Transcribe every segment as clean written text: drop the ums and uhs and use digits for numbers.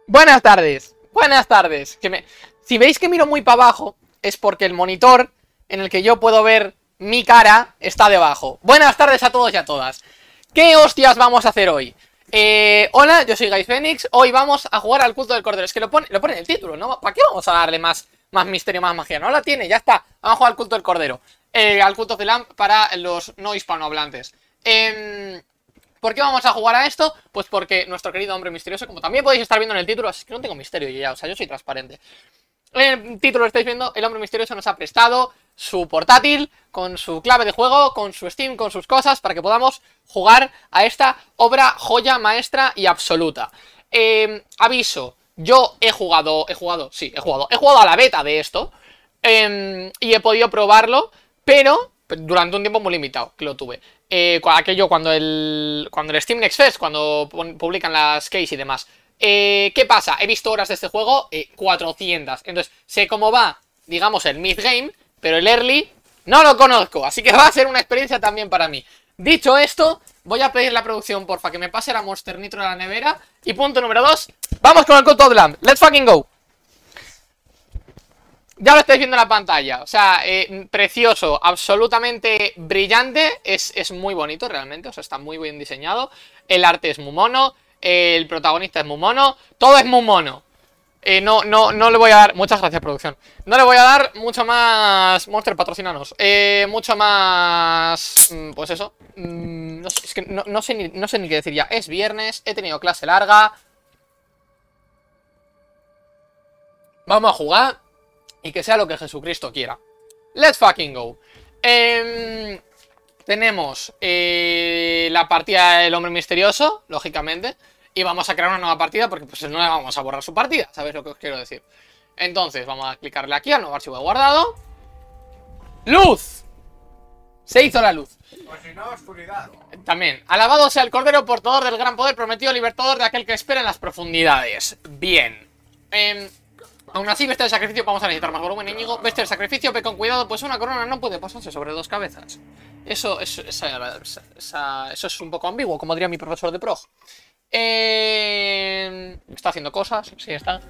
Buenas tardes, buenas tardes. Si veis que miro muy para abajo, es porque el monitor en el que yo puedo ver mi cara está debajo. Buenas tardes a todos y a todas. ¿Qué hostias vamos a hacer hoy? Hola, yo soy Guys Phoenix. Hoy vamos a jugar al culto del cordero. Es que lo pone en el título, ¿no? ¿Para qué vamos a darle más misterio, más magia? No la tiene, ya está. Vamos a jugar al culto del cordero, al culto of the Lamb para los no hispanohablantes. ¿Por qué vamos a jugar a esto? Pues porque nuestro querido hombre misterioso, como también podéis estar viendo en el título, así que no tengo misterio yo ya, o sea, yo soy transparente. En el título lo estáis viendo, el hombre misterioso nos ha prestado su portátil, con su clave de juego, con su Steam, con sus cosas, para que podamos jugar a esta obra joya maestra y absoluta. Aviso, yo he jugado a la beta de esto, y he podido probarlo, pero durante un tiempo muy limitado, que lo tuve. Cuando el Steam Next Fest, cuando publican las keys y demás. ¿Qué pasa? He visto horas de este juego, 400. Entonces, sé cómo va, digamos, el mid-game, pero el early no lo conozco. Así que va a ser una experiencia también para mí. Dicho esto, voy a pedir la producción, porfa, que me pase la Monster Nitro a la nevera. Y punto número 2, vamos con el Cult of the Lamb. Let's fucking go. Ya lo estáis viendo en la pantalla, o sea, precioso, absolutamente brillante, es muy bonito realmente, o sea, está muy bien diseñado, el arte es muy mono, el protagonista es muy mono, todo es muy mono. No le voy a dar, muchas gracias producción, no le voy a dar mucho más, Monster patrocinanos, mucho más, pues eso, no sé, es que no sé ni qué decir ya, es viernes, he tenido clase larga, vamos a jugar. Y que sea lo que Jesucristo quiera. Let's fucking go. Tenemos la partida del hombre misterioso, lógicamente. Y vamos a crear una nueva partida porque pues no le vamos a borrar su partida. ¿Sabéis lo que os quiero decir? Entonces vamos a clicarle aquí al nuevo archivo de guardado. ¡Luz! Se hizo la luz. Pues si no, oscuridad. También. Alabado sea el Cordero, portador del gran poder, prometido libertador de aquel que espera en las profundidades. Bien. Aún así, bestia del sacrificio, vamos a necesitar más volumen, Íñigo. Bestia del sacrificio, ve con cuidado, pues una corona no puede posarse sobre dos cabezas. Eso es un poco ambiguo, como diría mi profesor de prog. Está haciendo cosas, sí está.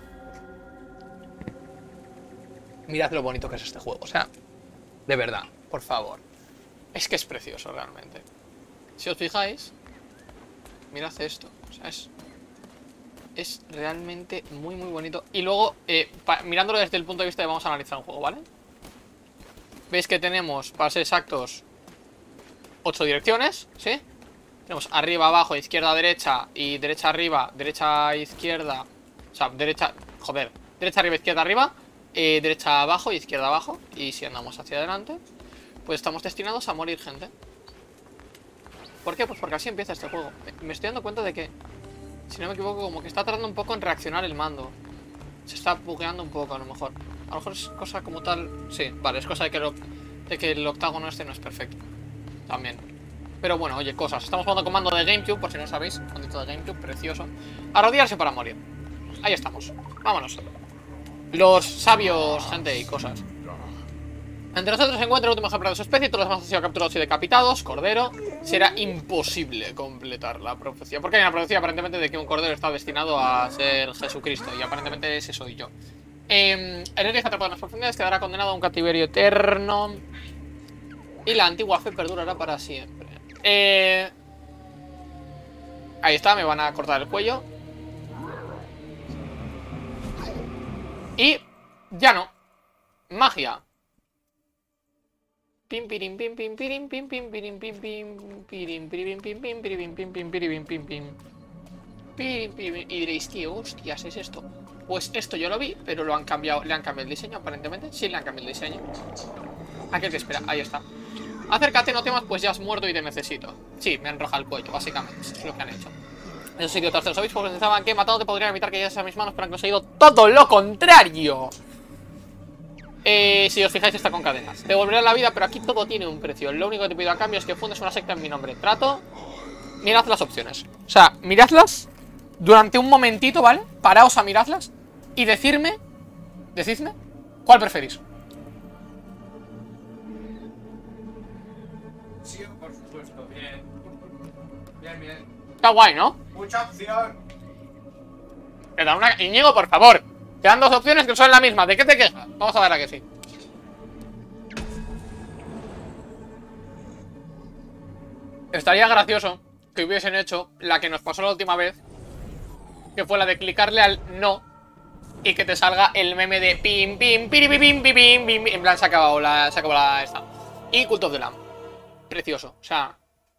Mirad lo bonito que es este juego, o sea, de verdad, por favor. Es que es precioso realmente. Si os fijáis, mirad esto, o sea, es realmente muy bonito. Y luego, mirándolo desde el punto de vista de vamos a analizar un juego, ¿vale? Veis que tenemos, para ser exactos, 8 direcciones, ¿sí? Tenemos arriba, abajo, izquierda, derecha y derecha, arriba, derecha, izquierda. O sea, derecha, joder, derecha, arriba, izquierda, arriba, derecha, abajo y izquierda, abajo. Y si andamos hacia adelante, pues estamos destinados a morir, gente. ¿Por qué? Pues porque así empieza este juego. Me estoy dando cuenta de que, si no me equivoco, como que está tardando un poco en reaccionar el mando. Se está bugueando un poco, a lo mejor. A lo mejor es cosa como tal. Sí, vale, es cosa de que el octágono este no es perfecto. También. Pero bueno, oye, cosas. Estamos jugando con mando de GameCube, por si no sabéis. Mandito de GameCube, precioso. Arrodillarse para morir. Ahí estamos. Vámonos. Los sabios, gente y cosas. Entre nosotros se encuentra el último ejemplar de su especie. Todos los demás han sido capturados y decapitados. Cordero. Será imposible completar la profecía. Porque hay una profecía aparentemente de que un cordero está destinado a ser Jesucristo. Y aparentemente ese soy yo. El héroe que está atrapado en las profundidades quedará condenado a un cautiverio eterno. Y la antigua fe perdurará para siempre. Ahí está, me van a cortar el cuello. Y ya no. Magia. Pim pirim pim pim pirim pim pim pirim pim pim pirim pirim pim pim pirim pim pim pirim pim pim pim. Y diréis, tío, hostias, ¿es esto? Pues esto yo lo vi, pero lo han cambiado, le han cambiado el diseño aparentemente. Sí, le han cambiado el diseño. Aquel que espera, ahí está. Acércate, no temas, pues ya has muerto y te necesito. Sí, me han enrojado el cuello, básicamente. Eso es lo que han hecho. Esos idiotas de los obispos pensaban que matándote podrían evitar que llegases a mis manos, pero han conseguido todo lo contrario. Si os fijáis, está con cadenas. Te devolveré la vida, pero aquí todo tiene un precio. Lo único que te pido a cambio es que fundes una secta en mi nombre. Trato. Mirad las opciones. O sea, miradlas durante un momentito, ¿vale? Paraos a miradlas y decidme cuál preferís. Sí, por supuesto, bien. Bien. Está guay, ¿no? Mucha opción. Te dan una... Íñigo, por favor. Te dan dos opciones que son la misma. ¿De qué te quejas? Vamos a ver a que sí. Estaría gracioso que hubiesen hecho la que nos pasó la última vez, que fue la de clicarle al no y que te salga el meme de pim, pim, piri, pim, pim, pim, pim. En plan, se acabó la esta. Y Cult of the Lamb. Precioso, o sea...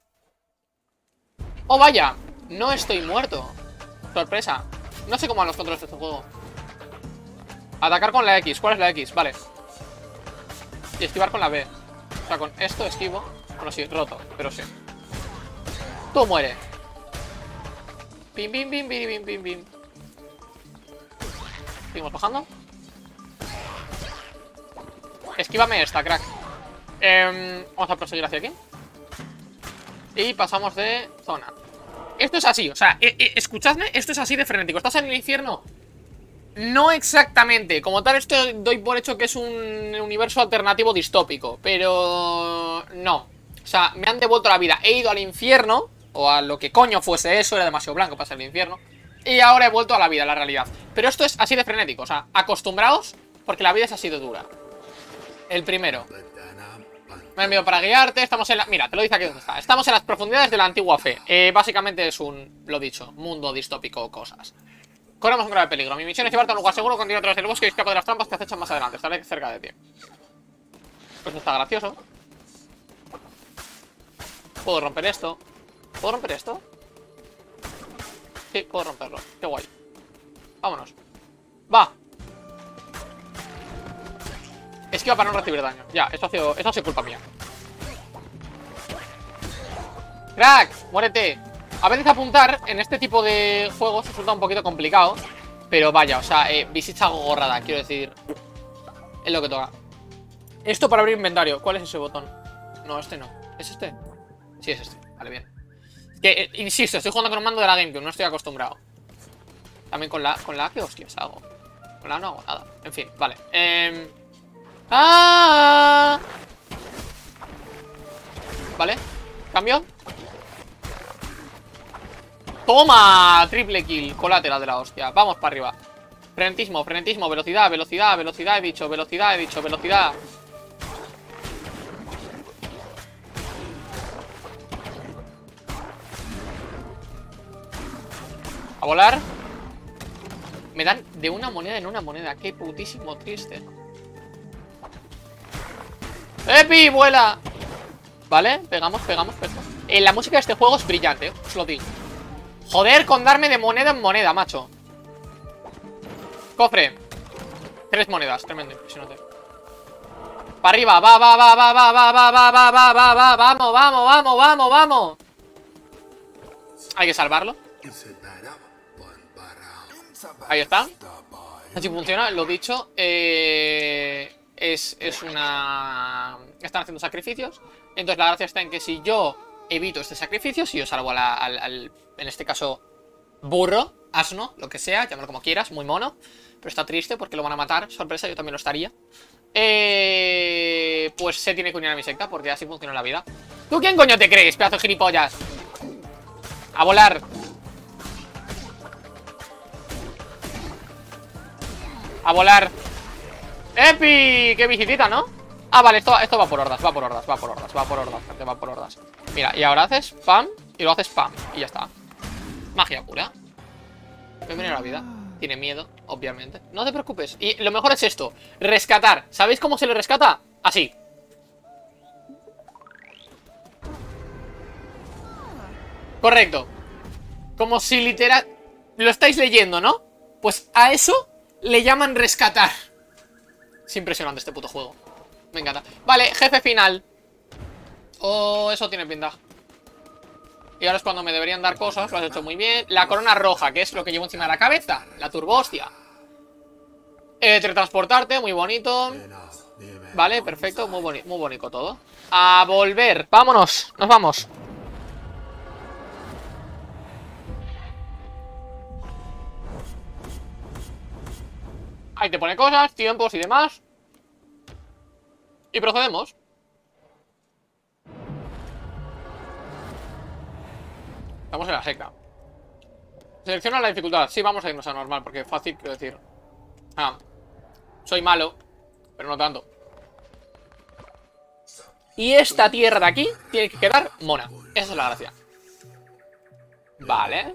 ¡Oh, vaya! No estoy muerto. Sorpresa. No sé cómo van los controles de este juego. Atacar con la X. ¿Cuál es la X? Vale. Y esquivar con la B. O sea, con esto esquivo. Bueno, sí, roto, pero sí. Tú muere. Pim, pim, pim, pim, pim, pim, pim. Seguimos bajando. Esquívame esta, crack. Vamos a proseguir hacia aquí. Y pasamos de zona. Esto es así, o sea, escuchadme, esto es así de frenético. ¿Estás en el infierno? No exactamente. Como tal, esto doy por hecho que es un universo alternativo distópico. Pero... no. O sea, me han devuelto la vida. He ido al infierno, o a lo que coño fuese eso. Era demasiado blanco para ser el infierno. Y ahora he vuelto a la vida, a la realidad. Pero esto es así de frenético, o sea, acostumbraos, porque la vida es así de dura. El primero. Me he enviado para guiarte. Estamos en la... Mira, te lo dice aquí donde está. Estamos en las profundidades de la antigua fe. Básicamente es un... Lo dicho, mundo distópico, cosas. Corremos un grave peligro. Mi misión es llevarte a un lugar seguro, continúa a través del bosque y escapa de las trampas que acechan más adelante. Estaré cerca de ti. Pues está gracioso. Puedo romper esto. ¿Puedo romper esto? Sí, puedo romperlo. Qué guay. Vámonos. Va. Esquiva para no recibir daño. Ya, esto ha sido culpa mía. ¡Crack! ¡Muérete! A veces apuntar en este tipo de juegos resulta un poquito complicado. Pero vaya, o sea, visita gorrada, quiero decir. Es lo que toca. Esto para abrir inventario. ¿Cuál es ese botón? No, este no. ¿Es este? Sí, es este. Vale, bien. Que, insisto, estoy jugando con un mando de la GameCube. No estoy acostumbrado. También con la A, ¿qué hostias hago? Con la A no hago nada. En fin, vale. ¡Ah! Vale. Cambio. ¡Toma! Triple kill. Colateral de la hostia. Vamos para arriba. Frenetismo, frenetismo. Velocidad, velocidad, velocidad. He dicho, velocidad, he dicho, velocidad. A volar. Me dan de una moneda en una moneda. Qué putísimo triste. ¡Epi! ¡Vuela! Vale, pegamos. La música de este juego es brillante, os lo digo. Joder, con darme de moneda en moneda, macho. Cofre. 3 monedas, tremendo, impresionante. Para arriba, va. Vamos. Hay que salvarlo. Ahí está. Así funciona, lo dicho. Es una... Están haciendo sacrificios. Entonces la gracia está en que si yo evito este sacrificio, si yo salvo al en este caso, burro, asno, lo que sea, llámalo como quieras, muy mono. Pero está triste porque lo van a matar. Sorpresa, yo también lo estaría. Pues se tiene que unir a mi secta, porque así funciona la vida. ¿Tú quién coño te crees, pedazo de gilipollas? A volar. A volar. ¡Epi! ¡Qué visitita!, ¿no? Ah, vale, esto va por hordas, va por hordas. Mira, y ahora haces pam y lo haces pam. Y ya está. Magia pura. Bienvenido a la vida. Tiene miedo, obviamente. No te preocupes. Y lo mejor es esto. Rescatar. ¿Sabéis cómo se le rescata? Así. Correcto. Como si literal... Lo estáis leyendo, ¿no? Pues a eso le llaman rescatar. Es impresionante este puto juego. Me encanta. Vale, jefe final. Oh, eso tiene pinta. Y ahora es cuando me deberían dar cosas. Lo has hecho muy bien. La corona roja, que es lo que llevo encima de la cabeza. La turbo hostia. Teletransportarte, muy bonito. Vale, perfecto, muy bonito todo. A volver, vámonos, nos vamos. Ahí te pone cosas, tiempos y demás. Y procedemos. Estamos en la secta. Selecciona la dificultad. Sí, vamos a irnos a normal, porque es fácil, quiero decir. Ah, soy malo, pero no tanto. Y esta tierra de aquí tiene que quedar mona. Esa es la gracia. Vale.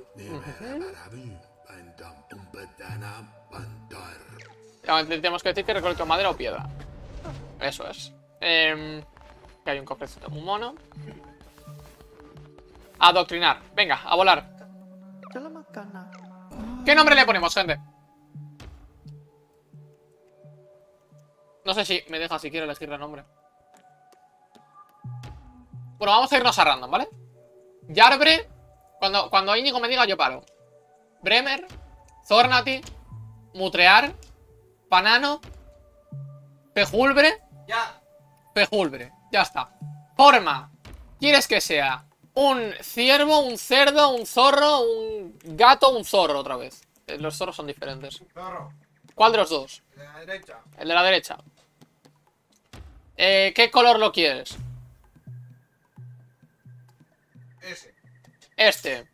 Tenemos que decir que recolecto madera o piedra. Eso es. Que hay un cofrecito muy mono. Adoctrinar. Venga, a volar. ¿Qué nombre le ponemos, gente? No sé si me deja siquiera elegir el nombre. Bueno, vamos a irnos a random, ¿vale? Yarbre. Cuando Íñigo me diga, yo paro. Bremer. Zornati. Mutrear. Panano. Pejulbre. Ya. Pejulbre. Ya está. Forma. ¿Quieres que sea un ciervo, un cerdo, un zorro, un gato, un zorro otra vez? Los zorros son diferentes. Zorro. ¿Cuál de los dos? De la derecha. El de la derecha. ¿Qué color lo quieres? Ese. Este.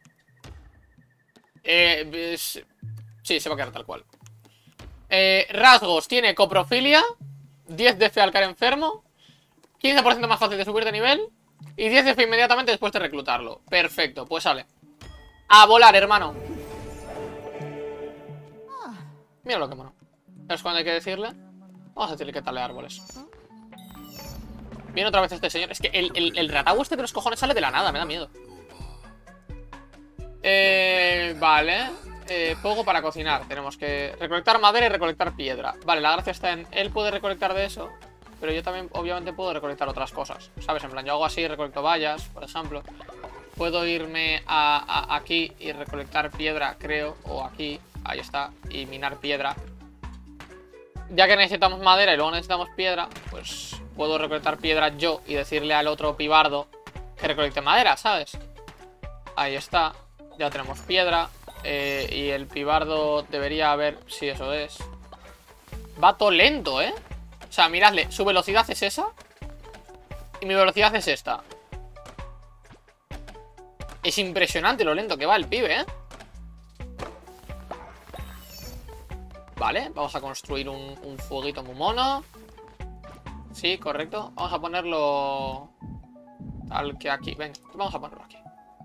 Sí, se va a quedar tal cual. Rasgos. Tiene coprofilia. 10 de fe al caer enfermo. 15% más fácil de subir de nivel. Y 10 de fe inmediatamente después de reclutarlo. Perfecto, pues sale. A volar, hermano. Mira lo que mono. ¿Sabes cuándo hay que decirle? Vamos a decirle que tal de árboles. Viene otra vez este señor. Es que el ratau este de los cojones sale de la nada, me da miedo. Vale. Fuego para cocinar. Tenemos que recolectar madera y recolectar piedra. Vale, la gracia está en él puede recolectar de eso, pero yo también obviamente puedo recolectar otras cosas, ¿sabes? En plan, yo hago así, recolecto vallas, por ejemplo. Puedo irme aquí y recolectar piedra, creo. O aquí, ahí está. Y minar piedra. Ya que necesitamos madera y luego necesitamos piedra, pues puedo recolectar piedra yo y decirle al otro pibardo que recolecte madera, ¿sabes? Ahí está. Ya tenemos piedra. Y el pibardo debería haber... Sí, eso es. Va todo lento, ¿eh? O sea, miradle, su velocidad es esa y mi velocidad es esta. Es impresionante lo lento que va el pibe, ¿eh? Vale, vamos a construir un fueguito muy mono. Sí, correcto. Vamos a ponerlo tal que aquí. Venga, vamos a ponerlo aquí.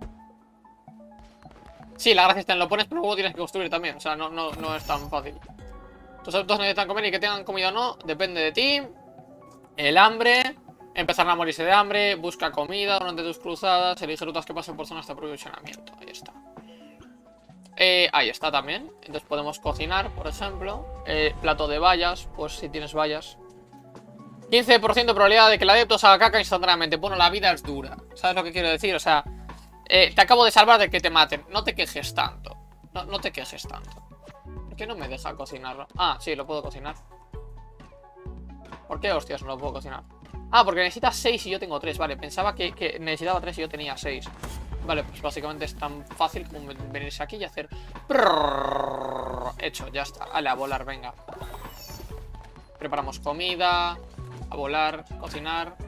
Sí, la gracia está en lo pones, pero luego tienes que construir también. O sea, no es tan fácil. Tus adultos necesitan comer y que tengan comida o no, depende de ti. El hambre. Empezar a morirse de hambre. Busca comida durante tus cruzadas. Elige rutas que pasen por zonas de aprovisionamiento. Ahí está. Ahí está también. Entonces podemos cocinar, por ejemplo. Plato de bayas, pues si tienes bayas. 15% de probabilidad de que el adepto se haga caca instantáneamente. Bueno, la vida es dura. ¿Sabes lo que quiero decir? O sea, te acabo de salvar de que te maten. No te quejes tanto. No te quejes tanto. ¿Por qué no me deja cocinarlo? Ah, sí, lo puedo cocinar. ¿Por qué, hostias, no lo puedo cocinar? Ah, porque necesitas 6 y yo tengo 3. Vale, pensaba que necesitaba 3 y yo tenía 6. Vale, pues básicamente es tan fácil como venirse aquí y hacer... Hecho, ya está. Vale, a volar, venga. Preparamos comida. A volar, cocinar.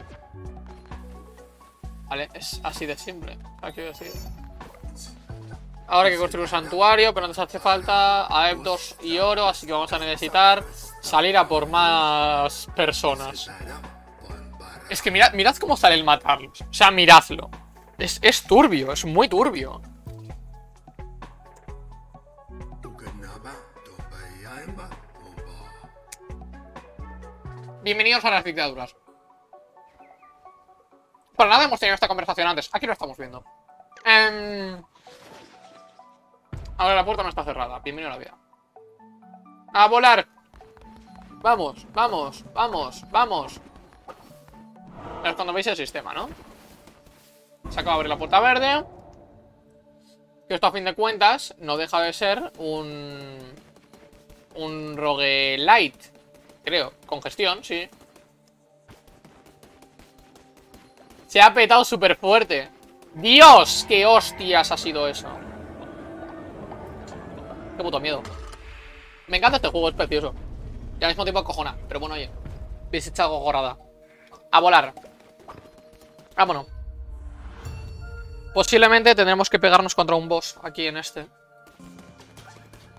Vale, es así de simple. ¿Qué quiero decir? Ahora hay que construir un santuario, pero nos hace falta adeptos y oro, así que vamos a necesitar salir a por más personas. Es que mirad cómo sale el matarlos. O sea, miradlo. Es turbio, es muy turbio. Bienvenidos a las dictaduras. Para nada hemos tenido esta conversación antes. Aquí lo estamos viendo. Ahora la puerta no está cerrada. Bienvenido a la vida. ¡A volar! Vamos, vamos, vamos, vamos. Es cuando veis el sistema, ¿no? Se acaba de abrir la puerta verde. Que esto a fin de cuentas no deja de ser un roguelite. Creo, con gestión, sí. Se ha petado súper fuerte. ¡Dios! ¡Qué hostias ha sido eso! ¡Qué puto miedo! Me encanta este juego, es precioso. Y al mismo tiempo cojona. Pero bueno, oye, habéis echado gorrada. A volar. Vámonos. Posiblemente tendremos que pegarnos contra un boss aquí en este.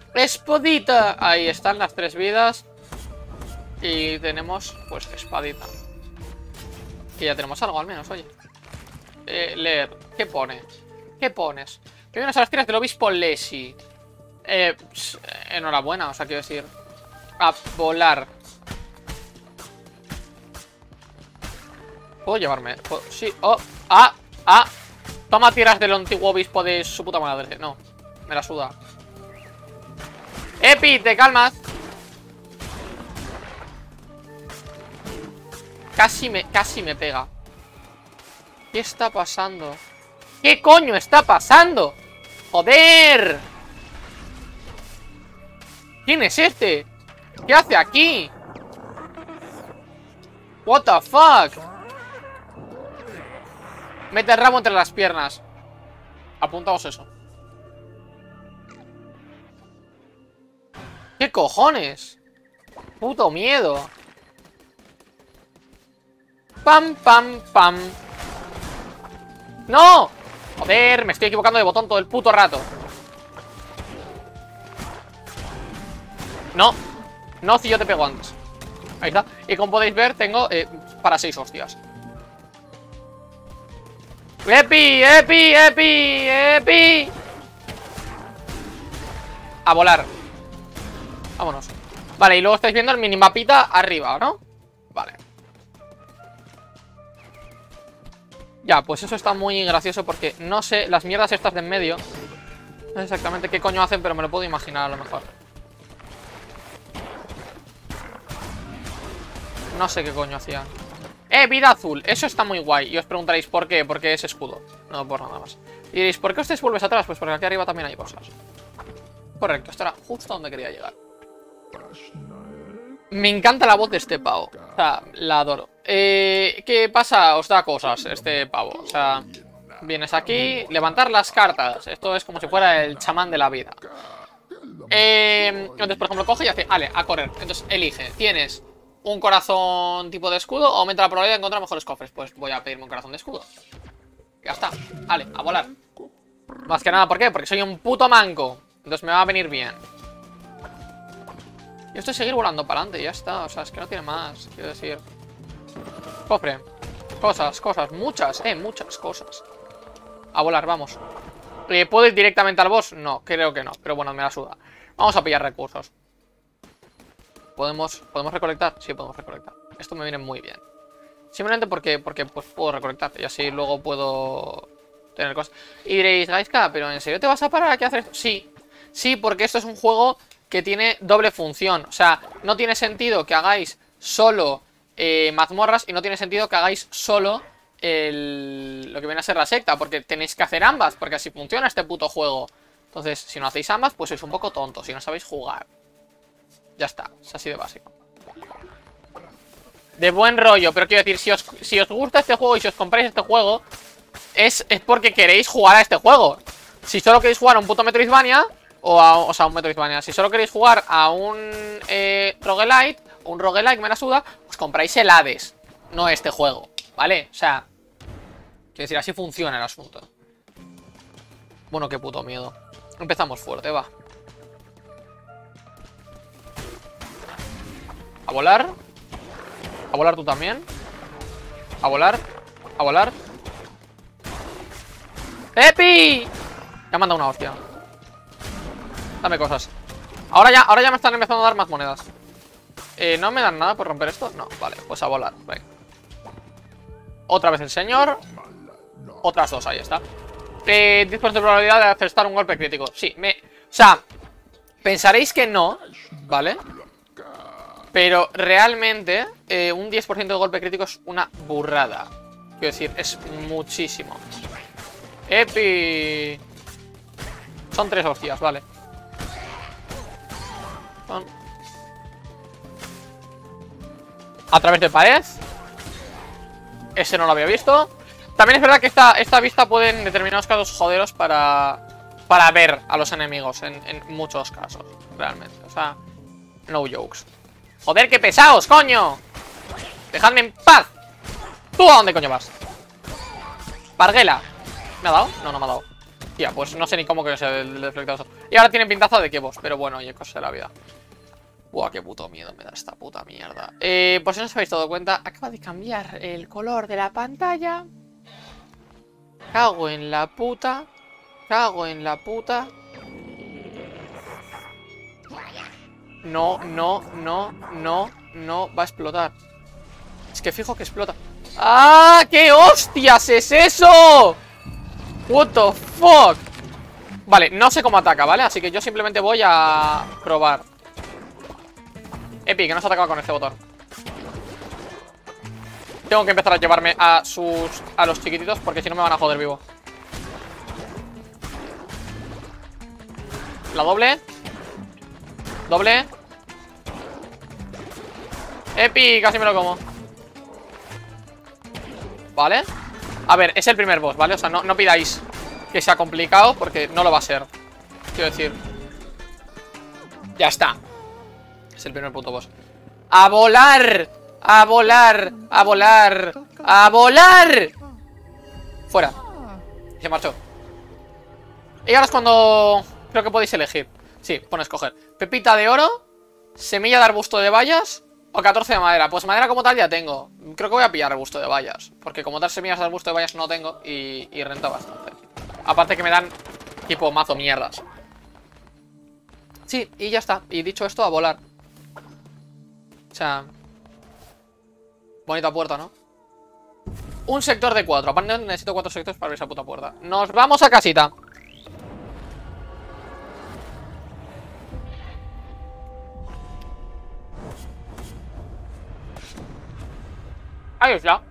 ¡Espadita! Ahí están las 3 vidas. Y tenemos, pues, espadita. Y ya tenemos algo, al menos, oye. Leer. ¿Qué pone? ¿Qué pones? Que vienes a las tiras del obispo Lesi. Enhorabuena, o sea, quiero decir. A volar. ¿Puedo llevarme? Sí. Oh. Toma tiras del antiguo obispo de su puta madre. No, me la suda. Epi, te calmas. Casi me pega. ¿Qué está pasando? ¿Qué coño está pasando? ¡Joder! ¿Quién es este? ¿Qué hace aquí? What the fuck? Mete el rabo entre las piernas. Apuntamos eso. ¿Qué cojones? Puto miedo. Pam, pam, pam. ¡No! Joder, me estoy equivocando de botón todo el puto rato. No. No, si yo te pego antes. Ahí está. Y como podéis ver, tengo para 6 hostias. ¡Epi! ¡Epi! ¡Epi! ¡Epi! A volar. Vámonos. Vale, y luego estáis viendo el minimapita arriba, ¿no? Vale. Ya, pues eso está muy gracioso porque no sé, las mierdas estas de en medio. No sé exactamente qué coño hacen, pero me lo puedo imaginar a lo mejor. No sé qué coño hacían. Vida azul, eso está muy guay. Y os preguntaréis por qué, porque es escudo. No por nada más. Y diréis, ¿por qué ustedes vuelves atrás? Pues porque aquí arriba también hay cosas. Correcto, esto era justo donde quería llegar. Me encanta la voz de este pavo. O sea, la adoro. ¿Qué pasa? Os da cosas este pavo. O sea, vienes aquí, levantar las cartas. Esto es como si fuera el chamán de la vida. Entonces, por ejemplo, coge y hace, vale, a correr. Entonces, elige, tienes un corazón tipo de escudo o aumenta la probabilidad de encontrar mejores cofres. Pues voy a pedirme un corazón de escudo. Ya está, vale, a volar. Más que nada, ¿por qué? Porque soy un puto manco. Entonces me va a venir bien. Y esto es seguir volando para adelante, ya está. O sea, es que no tiene más, quiero decir. Cofre. Cosas, muchas cosas. A volar, vamos. ¿Puedo ir directamente al boss? No, creo que no, pero bueno, me la suda. Vamos a pillar recursos. ¿Podemos recolectar? Sí, podemos recolectar. Esto me viene muy bien. Simplemente porque pues puedo recolectar y así luego puedo tener cosas. Y diréis, Gaiska, ¿pero en serio te vas a parar aquí a hacer esto? Sí, sí, porque esto es un juego que tiene doble función. O sea, no tiene sentido que hagáis solo mazmorras y no tiene sentido que hagáis solo lo que viene a ser la secta, porque tenéis que hacer ambas, porque así funciona este puto juego. Entonces, si no hacéis ambas, pues sois un poco tontos y no sabéis jugar. Ya está, es así de básico. De buen rollo, pero quiero decir, si os gusta este juego y si os compráis este juego, es porque queréis jugar a este juego. Si solo queréis jugar a un puto Metroidvania, o sea, un Metroidvania, si solo queréis jugar a un roguelite, o un roguelike, me la suda, os compráis el Hades, no este juego, ¿vale? O sea, quiero decir, así funciona el asunto. Bueno, qué puto miedo. Empezamos fuerte, va. A volar. A volar tú también. A volar. A volar. ¡Epi! Me ha mandado una hostia. Dame cosas. Ahora ya me están empezando a dar más monedas. ¿No me dan nada por romper esto? No, vale, pues a volar. Venga. Otra vez el señor. Otras dos, ahí está. 10% de probabilidad de acertar un golpe crítico. Sí, o sea, pensaréis que no, ¿vale? Pero realmente un 10% de golpe crítico es una burrada. Quiero decir, es muchísimo. ¡Epi! Son 3 hostias, vale. Son... A través de pared. Ese no lo había visto. También es verdad que esta vista puede en determinados casos joderos para ver a los enemigos en muchos casos, realmente. O sea, no jokes. ¡Joder, qué pesados, coño! ¡Dejadme en paz! ¿Tú a dónde coño vas? Parguela. ¿Me ha dado? No, no me ha dado. Tía, pues no sé ni cómo que se el deflector. Y ahora tienen pintaza de que vos, pero bueno, oye, cosa de la vida. Buah, qué puto miedo me da esta puta mierda. Por si no os habéis dado cuenta, acaba de cambiar el color de la pantalla. Cago en la puta. Cago en la puta. No, no, no, no, no va a explotar. Es que fijo que explota. ¡Ah! ¡Qué hostias es eso! What the fuck. Vale, no sé cómo ataca, ¿vale? Así que yo simplemente voy a probar. Epi, que no se atacaba con este botón. Tengo que empezar a llevarme a los chiquititos, porque si no me van a joder vivo. La doble. Doble. Epi, casi me lo como. Vale. A ver, es el primer boss, ¿vale? O sea, no pidáis que sea complicado, porque no lo va a ser. Quiero decir. Ya está. Es el primer puto boss. ¡A volar! ¡A volar! ¡A volar! ¡A volar! Fuera. Se marchó. Y ahora es cuando creo que podéis elegir. Sí, pone escoger. Pepita de oro, semilla de arbusto de bayas o 14 de madera. Pues madera como tal ya tengo. Creo que voy a pillar arbusto de bayas, porque como tal semillas de arbusto de bayas no tengo y renta bastante. Aparte que me dan tipo mazo mierdas. Sí, y ya está. Y dicho esto, a volar. O sea, bonita puerta, ¿no? Un sector de 4. Aparte necesito 4 sectores para abrir esa puta puerta. Nos vamos a casita. Ahí está.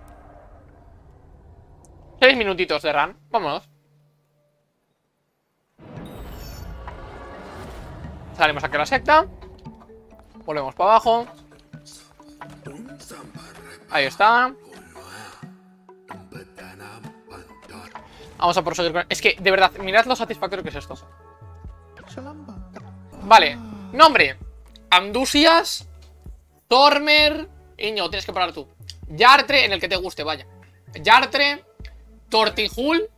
6 minutitos de run. Vámonos. Salimos aquí a la secta. Volvemos para abajo. Ahí está. Vamos a proseguir con... Es que, de verdad, mirad lo satisfactorio que es esto. Vale. Nombre. Andusias. Tormer. Iño, tienes que parar tú. Yartre, en el que te guste, vaya. Yartre. Tortijul.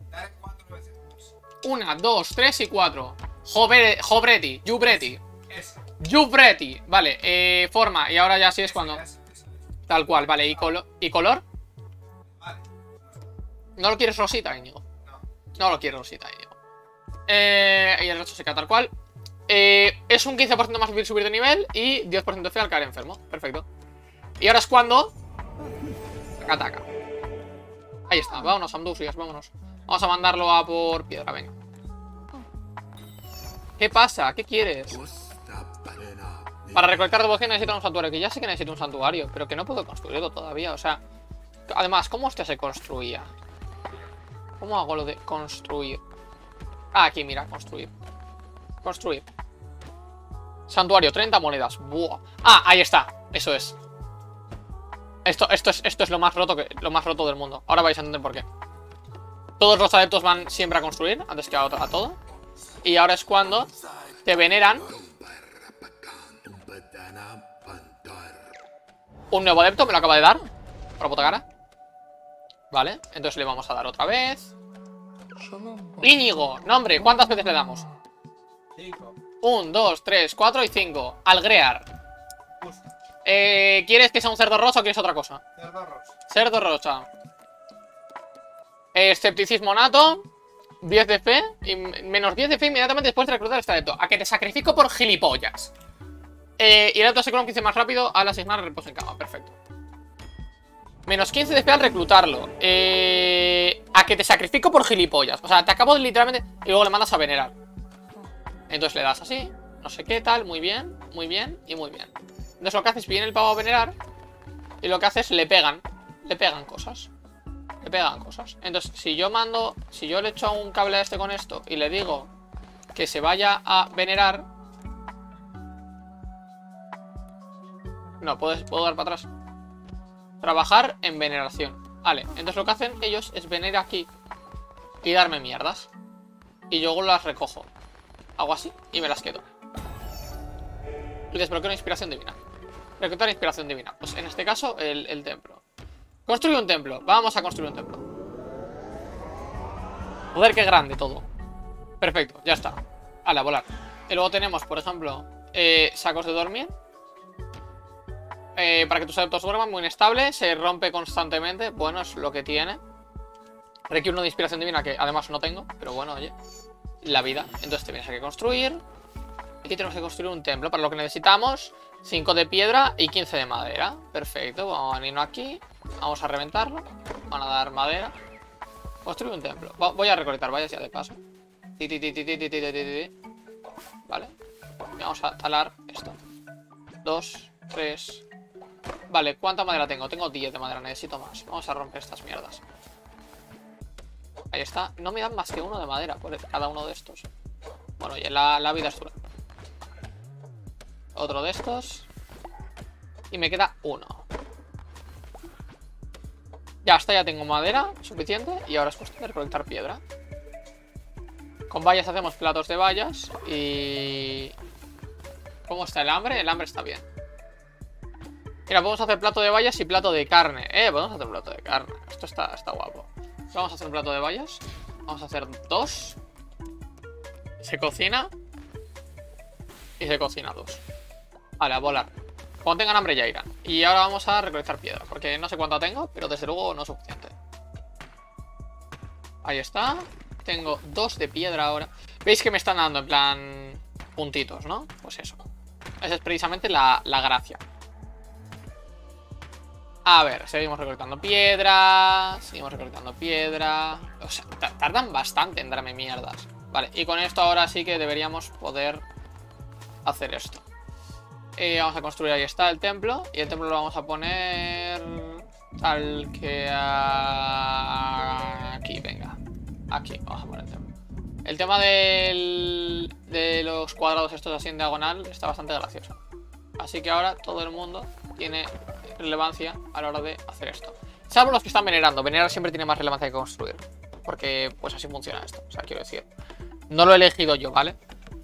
1, 2, 3 y 4. Jobreti. Jubreti. Jubreti. Vale, forma. Y ahora ya sí es cuando... Tal cual, vale. ¿Y color? ¿No lo quieres rosita, Íñigo? No lo quiero rosita, Íñigo. Y el resto se queda tal cual. Es un 15% más fácil subir de nivel y 10% fe al caer enfermo. Perfecto. Y ahora es cuando... Ataca. Ahí está, vámonos, Amdusias, vámonos. Vamos a mandarlo a por piedra, venga. ¿Qué pasa? ¿Qué quieres? Para recolectar devoción necesito un santuario. Que ya sé que necesito un santuario, pero que no puedo construirlo todavía, o sea... Además, ¿cómo hostia se construía? ¿Cómo hago lo de construir? Ah, aquí, mira, construir. Construir. Santuario, 30 monedas. Buah. Ah, ahí está, eso es. Esto es lo más roto del mundo. Ahora vais a entender por qué. Todos los adeptos van siempre a construir antes que a todo. Y ahora es cuando te veneran. Un nuevo adepto me lo acaba de dar. Por la puta cara. Vale, entonces le vamos a dar otra vez. Íñigo, nombre, ¿cuántas veces le damos? 5. 1, 2, 3, 4 y 5. Algrear. ¿Quieres que sea un cerdo rosa o quieres otra cosa? Cerdo rosa. Cerdo rosa. Escepticismo nato. 10 de fe. Y menos 10 de fe inmediatamente después de reclutar este adepto. A que te sacrifico por gilipollas. Y el adepto se cura un 15 más rápido al asignar reposo en cama. Perfecto. Menos 15 de fe al reclutarlo. A que te sacrifico por gilipollas. O sea, te acabo de literalmente... Y luego le mandas a venerar. Entonces le das así. No sé qué tal. Muy bien. Muy bien. Y muy bien. Entonces lo que haces, viene el pavo a venerar. Y lo que haces, le pegan. Le pegan cosas. Le pegan cosas. Entonces, si yo le echo un cable a este con esto y le digo que se vaya a venerar. No, puedo dar para atrás. Trabajar en veneración. Vale, entonces lo que hacen ellos es venir aquí y darme mierdas. Y yo luego las recojo. Hago así y me las quedo. Y desbloqueo una inspiración divina. Reclutar inspiración divina. Pues en este caso, el templo. Construye un templo. Vamos a construir un templo. Joder, qué grande todo. Perfecto, ya está. A volar. Y luego tenemos, por ejemplo, sacos de dormir. Para que tus adeptos duerman, muy inestable. Se rompe constantemente. Bueno, es lo que tiene. Requiere una de inspiración divina que además no tengo. Pero bueno, oye, la vida. Entonces te vienes aquí a construir. Aquí tenemos que construir un templo. Para lo que necesitamos 5 de piedra y 15 de madera. Perfecto, vamos a venirnos aquí. Vamos a reventarlo. Van a dar madera. Construir un templo. Voy a recolectar vallas ya de paso. Vale. Y vamos a talar esto. 2, 3. Vale, ¿cuánta madera tengo? Tengo 10 de madera, necesito más. Vamos a romper estas mierdas. Ahí está. No me dan más que 1 de madera por cada uno de estos. Bueno, oye, la vida es dura. Otro de estos. Y me queda 1. Ya está, ya tengo madera suficiente. Y ahora es cuestión de recolectar piedra. Con vallas hacemos platos de vallas. Y... ¿cómo está el hambre? El hambre está bien. Mira, podemos hacer plato de vallas y plato de carne. Podemos hacer plato de carne. Esto está guapo. Vamos a hacer un plato de vallas. Vamos a hacer 2. Se cocina. Y se cocina 2. Vale, a volar. Cuando tengan hambre ya irán. Y ahora vamos a recolectar piedra. Porque no sé cuánta tengo, pero desde luego no es suficiente. Ahí está. Tengo 2 de piedra ahora. ¿Veis que me están dando en plan puntitos, no? Pues eso. Esa es precisamente la gracia. A ver, seguimos recolectando piedra. Seguimos recolectando piedra. O sea, tardan bastante en darme mierdas. Vale, y con esto ahora sí que deberíamos poder hacer esto. Vamos a construir, ahí está el templo. Y el templo lo vamos a poner tal que aquí, venga. Aquí, vamos a poner el templo. El tema de los cuadrados estos así en diagonal está bastante gracioso. Así que ahora todo el mundo tiene relevancia a la hora de hacer esto. Salvo los que están venerando. Venerar siempre tiene más relevancia que construir. Porque pues así funciona esto. O sea, quiero decir, no lo he elegido yo, ¿vale?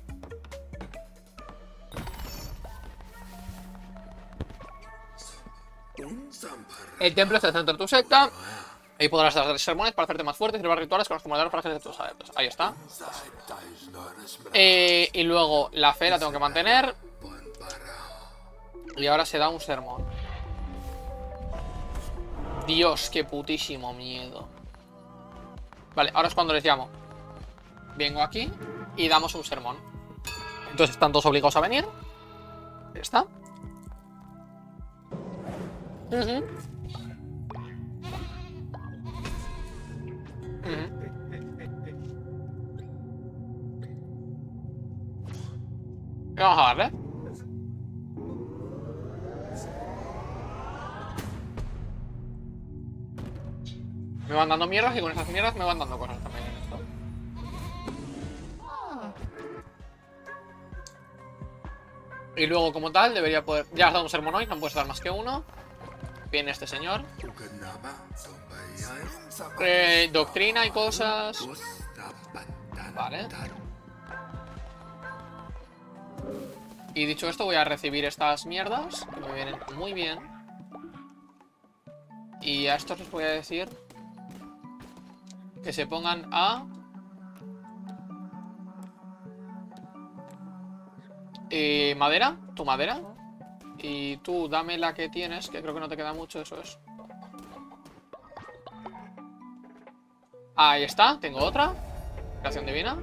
El templo es el centro de tu secta. Ahí podrás hacer sermones para hacerte más fuerte y celebrar rituales con los comunidades frases de tus adeptos. Ahí está. Y luego la fe la tengo que mantener. Y ahora se da un sermón. Dios, qué putísimo miedo. Vale, ahora es cuando les llamo. Vengo aquí y damos un sermón. Entonces están todos obligados a venir. Ahí está. Y vamos a darle. Me van dando mierdas y con esas mierdas me van dando cosas también en esto. Y luego como tal debería poder... Ya has dado un sermón hoy, no puedes dar más que uno. Viene este señor. Doctrina y cosas. Vale. Y dicho esto voy a recibir estas mierdas, que me vienen muy bien. Y a estos les voy a decir que se pongan a... madera, tu madera. Y tú dame la que tienes, que creo que no te queda mucho, eso es. Ahí está, tengo otra. Inspiración divina.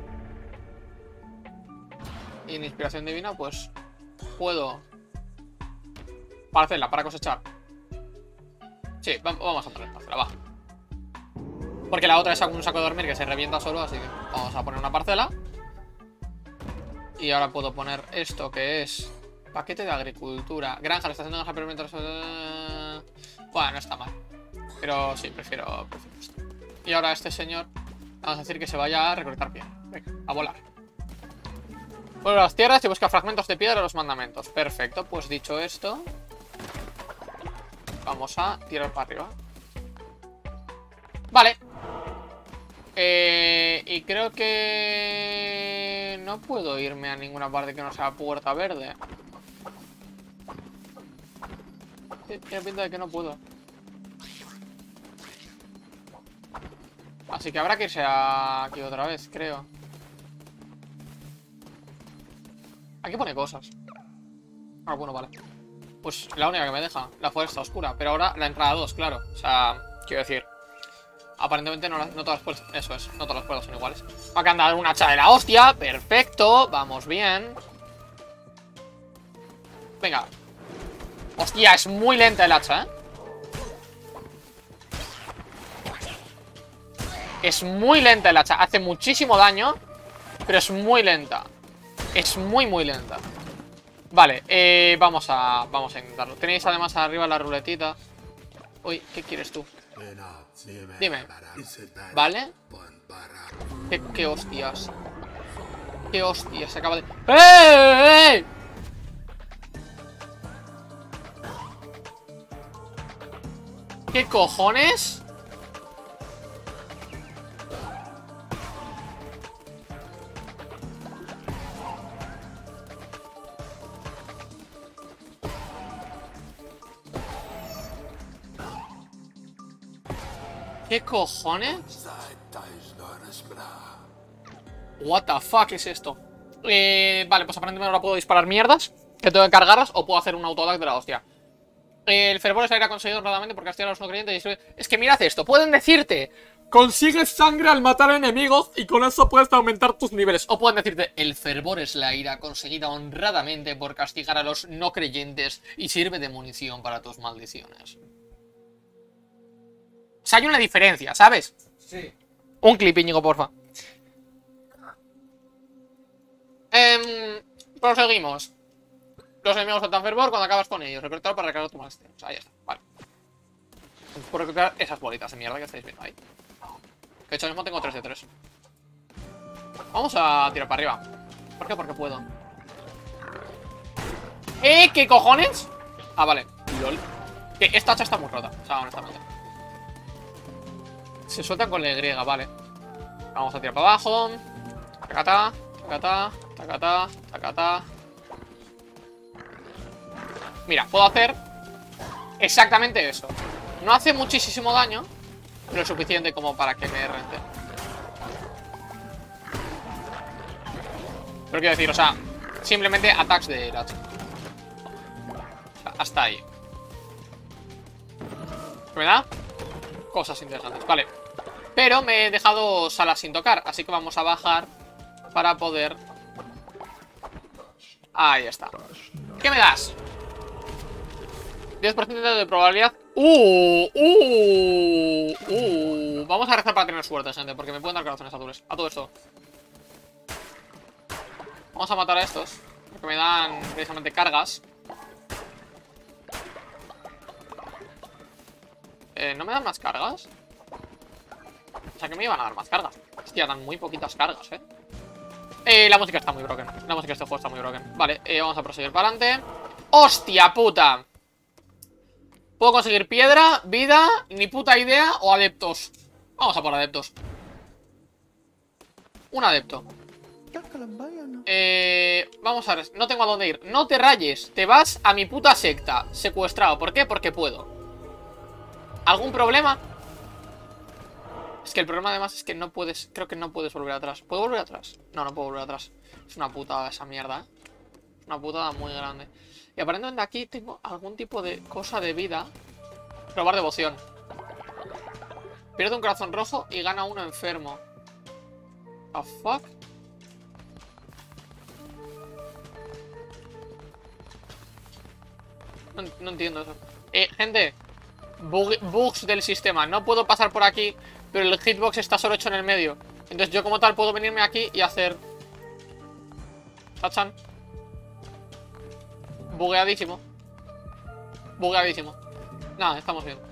Y en inspiración divina, pues puedo parcela para cosechar. Sí, vamos a poner parcela, va. Porque la otra es un saco de dormir que se revienta solo, así que vamos a poner una parcela. Y ahora puedo poner esto que es paquete de agricultura. Granja, la estación de granja permite... Bueno, no está mal. Pero sí, prefiero esto. Y ahora a este señor vamos a decir que se vaya a recolectar piedra. Venga, a volar. Vuelve a las tierras y busca fragmentos de piedra de los mandamentos. Perfecto, pues dicho esto, vamos a tirar para arriba. Vale. Y creo que no puedo irme a ninguna parte que no sea Puerta Verde. Tiene pinta de que no puedo. Así que habrá que irse aquí otra vez, creo. Aquí pone cosas. Ah, bueno, vale. Pues la única que me deja, la foresta oscura. Pero ahora la entrada 2, claro. O sea, quiero decir, aparentemente no todas las puertas. Eso es, no todas las puertas son iguales. Me acaban de dar un hacha de la hostia. Perfecto, vamos bien. Venga. Hostia, es muy lenta el hacha, ¿eh? Es muy lenta el hacha. Hace muchísimo daño, pero es muy lenta. Es muy, muy lenta. Vale, vamos a intentarlo. Tenéis además arriba la ruletita. Uy, ¿qué quieres tú? Dime. ¿Vale? ¿Qué hostias? ¿Qué hostias? Se acaba de... ¡Eh! ¿Qué cojones? ¿Qué cojones? What the fuck es esto? Vale, pues aparentemente ahora puedo disparar mierdas que tengo que cargarlas o puedo hacer un autodac de la hostia. El fervor es la ira conseguido honradamente por castigar a los no creyentes. Es que mirad esto, pueden decirte: consigues sangre al matar enemigos y con eso puedes aumentar tus niveles. O pueden decirte: el fervor es la ira conseguida honradamente por castigar a los no creyentes y sirve de munición para tus maldiciones. O sea, hay una diferencia, ¿sabes? Sí. Un clip, Íñigo, porfa. Proseguimos. Los enemigos saltan fervor cuando acabas con ellos. Reclutar para recargar tu máster. O sea, ya está, vale. Por reclutar esas bolitas de mierda que estáis viendo ahí. Que de hecho mismo tengo 3 de 3. Vamos a tirar para arriba. ¿Por qué? Porque puedo. ¿Qué cojones? Ah, vale. LOL. Que esta hacha está muy rota. O sea, honestamente. Se sueltan con la Y, vale. Vamos a tirar para abajo. Tacata, tacata, tacata, tacata. Mira, puedo hacer exactamente eso. No hace muchísimo daño, pero es suficiente como para que me rente. Pero quiero decir, o sea, simplemente attacks de hacha. O sea, hasta ahí. ¿Qué me da? Cosas interesantes, vale. Pero me he dejado salas sin tocar, así que vamos a bajar para poder... Ahí está. ¿Qué me das? 10% de probabilidad. Vamos a rezar para tener suerte, gente, porque me pueden dar corazones azules. A todo esto. Vamos a matar a estos, porque me dan precisamente cargas. ¿No me dan más cargas? O sea, que me iban a dar más cargas. Hostia, dan muy poquitas cargas, la música está muy broken. La música de este juego está muy broken. Vale, vamos a proseguir para adelante. ¡Hostia puta! ¿Puedo conseguir piedra, vida, ni puta idea o adeptos? Vamos a por adeptos. Un adepto. Vamos a ver, no tengo a dónde ir. No te rayes, te vas a mi puta secta. Secuestrado, ¿por qué? Porque puedo. ¿Algún problema? Es que el problema además es que no puedes... Creo que no puedes volver atrás. ¿Puedo volver atrás? No, no puedo volver atrás. Es una putada esa mierda, Es una putada muy grande. Y aparentemente aquí tengo algún tipo de cosa de vida. Probar devoción. Pierde un corazón rojo y gana uno enfermo. ¿The fuck? No entiendo eso. Gente, bugs del sistema. No puedo pasar por aquí, pero el hitbox está solo hecho en el medio. Entonces yo como tal puedo venirme aquí y hacer... Tachan. Bugueadísimo. Bugueadísimo. Nada, estamos bien.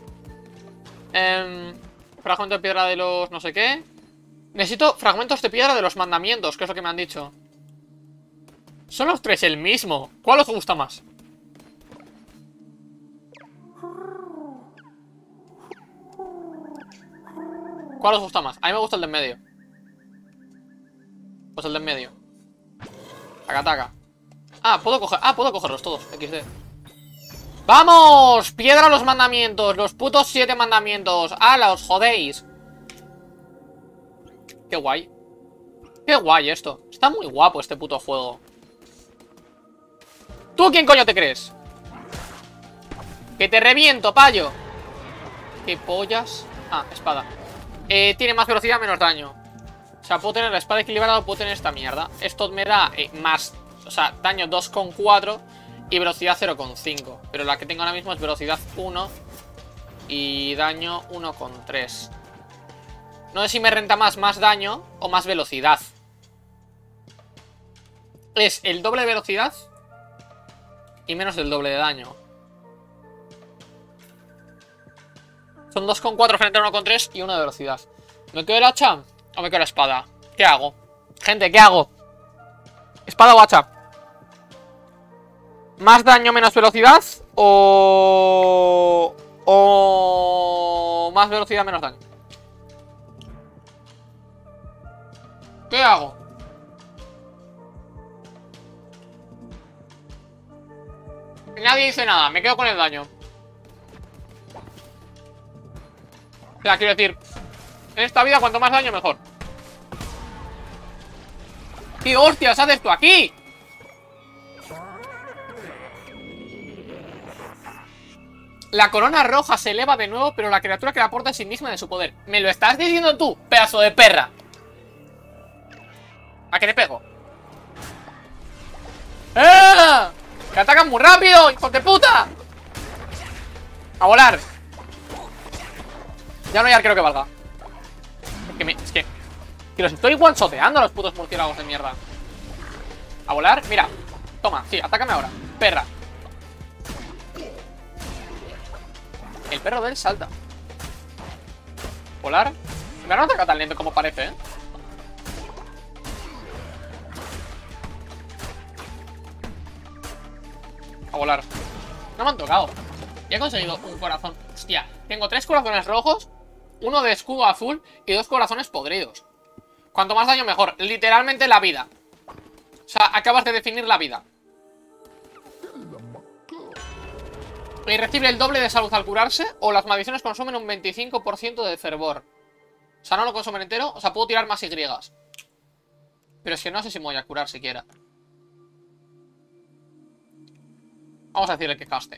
Fragmento de piedra de los no sé qué. Necesito fragmentos de piedra de los mandamientos, que es lo que me han dicho. Son los tres el mismo. ¿Cuál os gusta más? ¿Cuál os gusta más? A mí me gusta el de en medio. Pues el de en medio. Taca, taca. Puedo cogerlos todos. XD. ¡Vamos! Piedra a los mandamientos. Los putos 7 mandamientos. ¡Hala, os jodéis! Qué guay. Qué guay esto. Está muy guapo este puto juego. ¿Tú quién coño te crees? Que te reviento, payo. ¿Qué pollas? Ah, espada. Tiene más velocidad, menos daño. O sea, puedo tener la espada equilibrada o puedo tener esta mierda. Esto me da más, o sea, daño 2,4 y velocidad 0,5. Pero la que tengo ahora mismo es velocidad 1 y daño 1,3. No sé si me renta más daño o más velocidad. Es el doble de velocidad y menos del doble de daño. Son 2,4 frente a 1,3 y 1 de velocidad. ¿Me quedo el hacha o me quedo la espada? ¿Qué hago? Gente, ¿qué hago? ¿Espada o hacha? ¿Más daño, menos velocidad? ¿O más velocidad, menos daño? ¿Qué hago? Nadie dice nada, me quedo con el daño. O sea, quiero decir, en esta vida cuanto más daño mejor. ¿Qué hostias haces tú aquí? La corona roja se eleva de nuevo, pero la criatura que la porta es indigna de su poder. ¿Me lo estás diciendo tú, pedazo de perra? ¿A qué te pego? ¡Ah! ¡Que atacan muy rápido, hijos de puta! ¡A volar! Ya no hay arquero que valga. Es que los estoy one-shoteando a los putos murciélagos de mierda. A volar, mira. Toma, sí, atácame ahora, perra. El perro de él salta. Volar. Mira, no ataca tan lento como parece, ¿eh? A volar. No me han tocado. Ya he conseguido un corazón. Hostia, tengo 3 corazones rojos, 1 de escudo azul y 2 corazones podridos. Cuanto más daño mejor. Literalmente la vida. O sea, acabas de definir la vida. Y recibe el doble de salud al curarse, o las maldiciones consumen un 25% de fervor. O sea, no lo consumen entero. O sea, puedo tirar más Y. Pero es que no sé si me voy a curar siquiera. Vamos a decirle que gaste.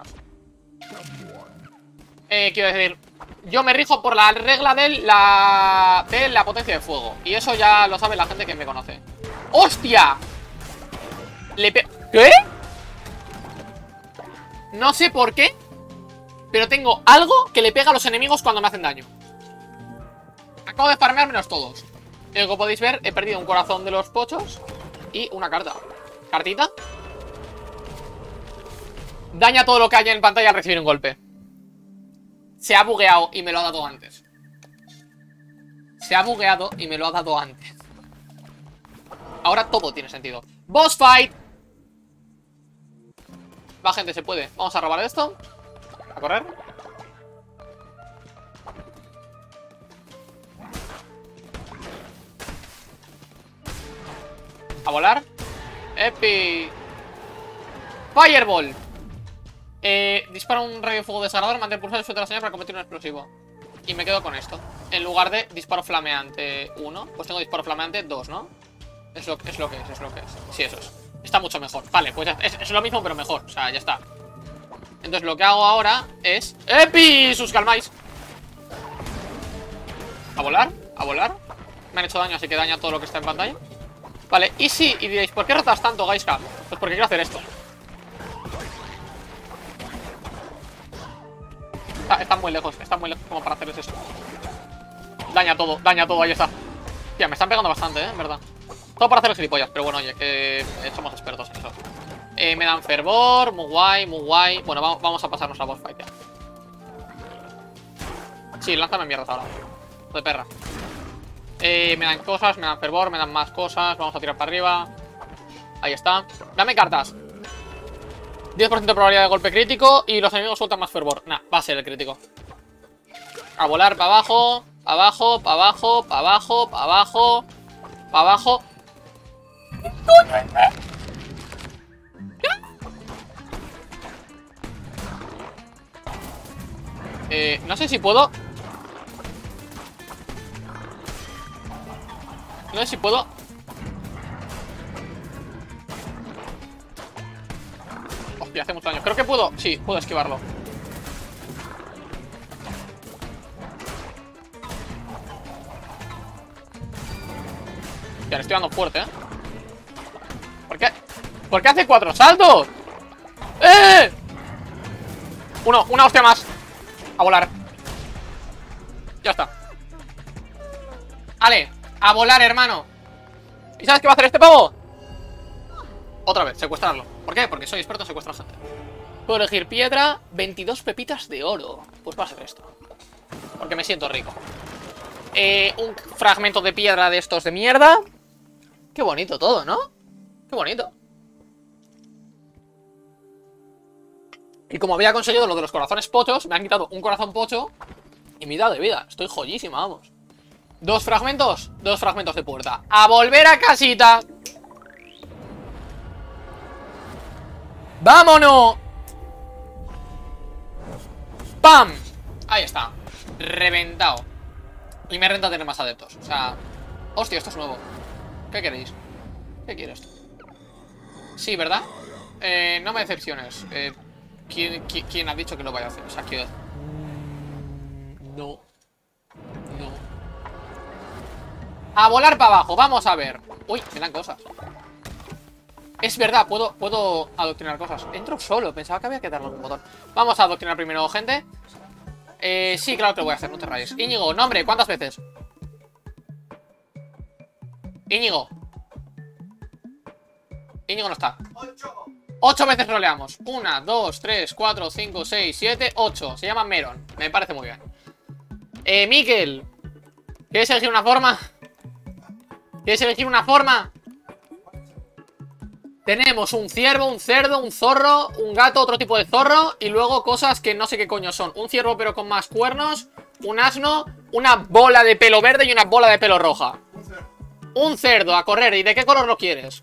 Quiero decir, yo me rijo por la regla de la potencia de fuego. Y eso ya lo sabe la gente que me conoce. ¡Hostia! ¿Qué? No sé por qué, pero tengo algo que le pega a los enemigos cuando me hacen daño. Acabo de farmeármelos todos. Y como podéis ver, he perdido un corazón de los pochos y una carta. ¿Cartita? Daña todo lo que haya en pantalla al recibir un golpe. Se ha bugueado y me lo ha dado antes. Ahora todo tiene sentido. Boss fight. Va, gente, se puede. Vamos a robar esto. A correr. A volar. Epi. Fireball. Dispara un rayo de fuego desagradable. Mantén pulsado y suelta la señal para convertir en un explosivo. Y me quedo con esto. En lugar de disparo flameante 1, pues tengo disparo flameante 2, ¿no? Es lo que es. Sí, eso es. Está mucho mejor. Vale, pues es lo mismo pero mejor. O sea, ya está. Entonces lo que hago ahora es... ¡Epi! ¡Sus calmáis! A volar. Me han hecho daño, así que daña todo lo que está en pantalla. Vale, y sí, y diréis, ¿por qué rotas tanto, Gaiska? Pues porque quiero hacer esto. Están muy lejos como para hacerles eso. Daña todo, ahí está. Tía, me están pegando bastante, en verdad. Todo para hacer gilipollas, pero bueno, oye, que somos expertos en eso. Me dan fervor, muy guay. Bueno, vamos a pasarnos a boss fight ya. Sí, lánzame mierdas ahora. De perra. Me dan cosas, me dan fervor, me dan más cosas. Vamos a tirar para arriba. Ahí está. Dame cartas. 10% de probabilidad de golpe crítico. Y los enemigos sueltan más fervor. Nah, va a ser el crítico. A volar para abajo. Para abajo, para abajo, para abajo, para abajo. Para abajo. ¿Qué coño es? No sé si puedo. Hostia, hace mucho daño. Creo que puedo. Sí, puedo esquivarlo. Ya le estoy dando fuerte, ¿eh? ¿Por qué? ¿Por qué hace 4 saltos? ¡Eh! Una hostia más. A volar. Ya está. Vale, a volar, hermano. ¿Y sabes qué va a hacer este pavo? Otra vez, secuestrarlo. ¿Por qué? Porque soy experto en secuestrar gente. Puedo elegir piedra, 22 pepitas de oro. Pues va a ser esto. Porque me siento rico. Un fragmento de piedra de estos de mierda. Qué bonito todo, ¿no? Qué bonito. Y como había conseguido lo de los corazones pochos, me han quitado un corazón pocho y mitad de vida. Estoy joyísima, vamos. 2 fragmentos, 2 fragmentos de puerta. ¡A volver a casita! ¡Vámonos! ¡Pam! Ahí está. Reventado. Y me renta tener más adeptos. O sea... Hostia, esto es nuevo. ¿Qué queréis? ¿Qué quieres? Sí, ¿verdad? No me decepciones. ¿Quién ha dicho que lo vaya a hacer? O sea, que... No. No. A volar para abajo, vamos a ver. Uy, me dan cosas. Es verdad, puedo adoctrinar cosas. Entro solo, pensaba que había que darle un botón. Vamos a adoctrinar primero, gente. Sí, claro que lo voy a hacer, no te rayes. Íñigo, nombre, ¿cuántas veces? Íñigo. Íñigo no está. 8 veces roleamos. 1, 2, 3, 4, 5, 6, 7, 8. Se llama Meron, me parece muy bien. Miquel, ¿quieres elegir una forma? ¿Quieres elegir una forma? Tenemos un ciervo, un cerdo, un zorro, un gato, otro tipo de zorro. Y luego cosas que no sé qué coño son. Un ciervo pero con más cuernos, un asno, una bola de pelo verde y una bola de pelo roja. Un cerdo a correr. ¿Y de qué color lo quieres?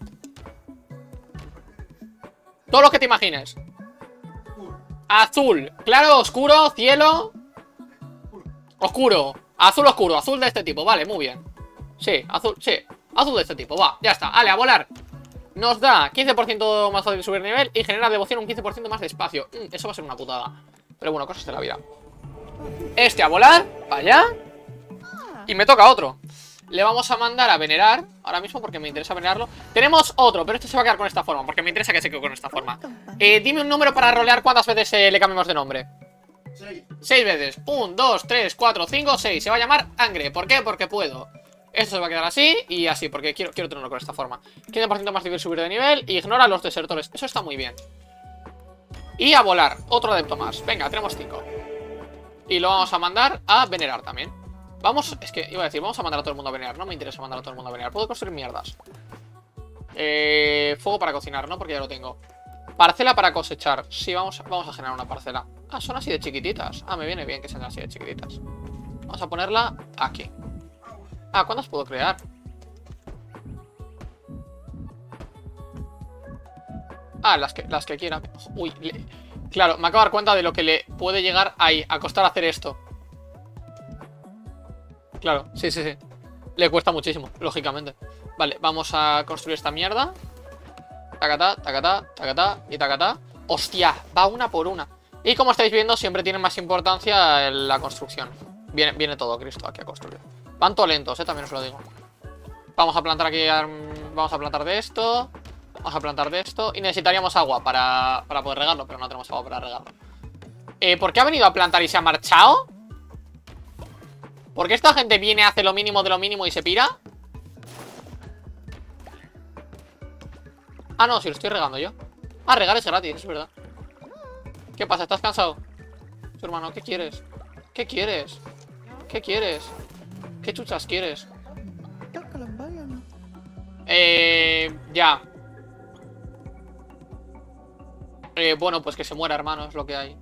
Todo lo que te imagines. Azul, claro, oscuro, cielo. Oscuro, azul oscuro, azul de este tipo, vale, muy bien. Sí, azul de este tipo, va, ya está, vale, a volar. Nos da 15% más fácil subir nivel y genera devoción un 15% más de espacio. Eso va a ser una putada. Pero bueno, cosas de la vida. Este a volar, para allá. Y me toca otro. Le vamos a mandar a venerar ahora mismo porque me interesa venerarlo. Tenemos otro, pero este se va a quedar con esta forma porque me interesa que se quede con esta forma. Dime un número para rolear cuántas veces le cambiamos de nombre. 6 veces. 1, 2, 3, 4, 5, 6. Se va a llamar Angre. ¿Por qué? Porque puedo. Esto se va a quedar así y así, porque quiero tenerlo con esta forma. 15% más difícil subir de nivel y ignora a los desertores. Eso está muy bien. Y a volar. Otro adepto más. Venga, tenemos 5. Y lo vamos a mandar a venerar también. Vamos, es que iba a decir, vamos a mandar a todo el mundo a venerar. No me interesa mandar a todo el mundo a venerar. Puedo construir mierdas. Fuego para cocinar, ¿no? Porque ya lo tengo. Parcela para cosechar. Sí, vamos a generar una parcela. Ah, son así de chiquititas. Ah, me viene bien que sean así de chiquititas. Vamos a ponerla aquí. Ah, ¿cuántas puedo crear? Ah, las que quiera. Uy, claro, me acabo de dar cuenta de lo que le puede llegar ahí a costar hacer esto. Claro, sí. Le cuesta muchísimo, lógicamente. Vale, vamos a construir esta mierda. Tacatá, tacatá, tacatá y tacatá. Hostia, va una por una. Y como estáis viendo, siempre tiene más importancia la construcción. Viene todo Cristo aquí a construir. Van todo lentos, también os lo digo. Vamos a plantar aquí. Vamos a plantar de esto. Vamos a plantar de esto. Y necesitaríamos agua para poder regarlo, pero no tenemos agua para regarlo. ¿Por qué ha venido a plantar y se ha marchado? ¿Por qué esta gente viene, hace lo mínimo de lo mínimo y se pira? Ah, no, si lo estoy regando yo. Ah, regar es gratis, es verdad. ¿Qué pasa? ¿Estás cansado? Su hermano, ¿qué quieres? ¿Qué quieres? ¿Qué quieres? ¿Qué chuchas quieres? Ya. Bueno, pues que se muera, hermano, es lo que hay.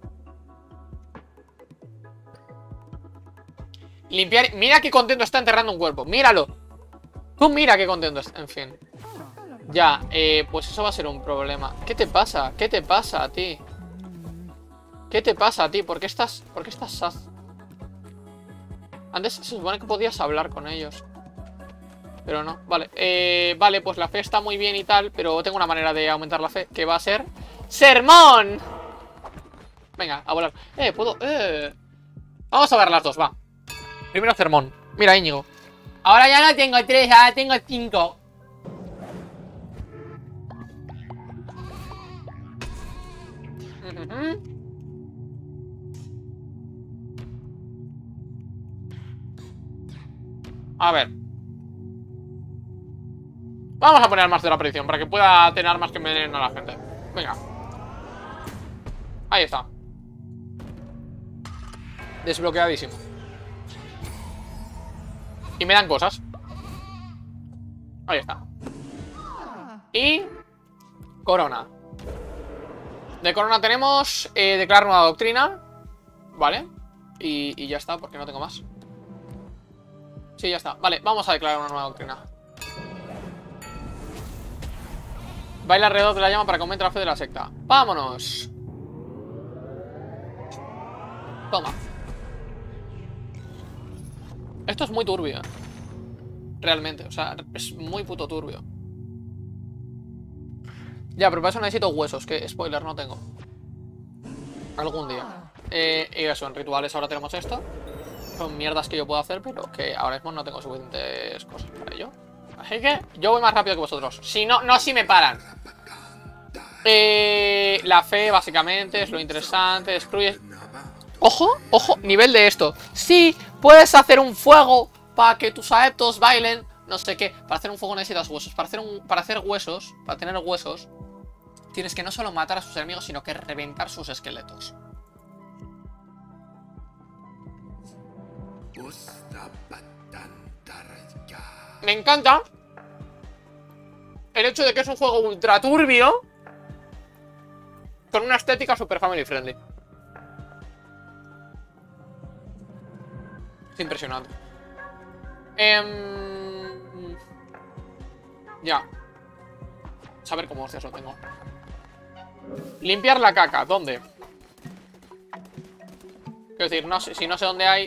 Limpiar. Mira qué contento está enterrando un cuerpo. Míralo. Tú mira qué contento está. En fin. Ya, pues eso va a ser un problema. ¿Qué te pasa? ¿Qué te pasa a ti? ¿Qué te pasa a ti? ¿Por qué estás sad? Antes se supone que podías hablar con ellos. Pero no, vale. Vale, pues la fe está muy bien y tal, pero tengo una manera de aumentar la fe, que va a ser ¡Sermón! Venga, a volar. Puedo... Vamos a ver las dos, va. Primero sermón. Mira, Íñigo. Ahora ya no tengo 3, ahora tengo 5. A ver. Vamos a poner armas de la predicción para que pueda tener armas que envenenen a la gente. Venga. Ahí está. Desbloqueadísimo. Y me dan cosas. Ahí está. Y... corona. De corona tenemos declarar nueva doctrina. Vale. Y ya está, porque no tengo más. Sí, ya está. Vale, vamos a declarar una nueva doctrina. Baila alrededor de la llama para que aumente la fe de la secta. ¡Vámonos! Toma. Esto es muy turbio. Realmente, o sea, es muy puto turbio. Ya, pero para eso necesito huesos, que spoiler no tengo. Algún día. Y eso, en rituales ahora tenemos esto. Son mierdas que yo puedo hacer, pero que ahora mismo no tengo suficientes cosas para ello. Así que yo voy más rápido que vosotros. Si no, no si me paran. La fe, básicamente, es lo interesante. Destruye... Ojo, ojo, nivel de esto. Sí, puedes hacer un fuego para que tus adeptos bailen. No sé qué. Para hacer un fuego necesitas huesos. Para hacer huesos, para tener huesos, tienes que no solo matar a sus enemigos, sino que reventar sus esqueletos. Me encanta el hecho de que es un juego ultra turbio con una estética super family friendly. Es impresionante. Ya. Saber cómo hostias lo tengo. Limpiar la caca, ¿dónde? Quiero decir, no sé, si no sé dónde hay.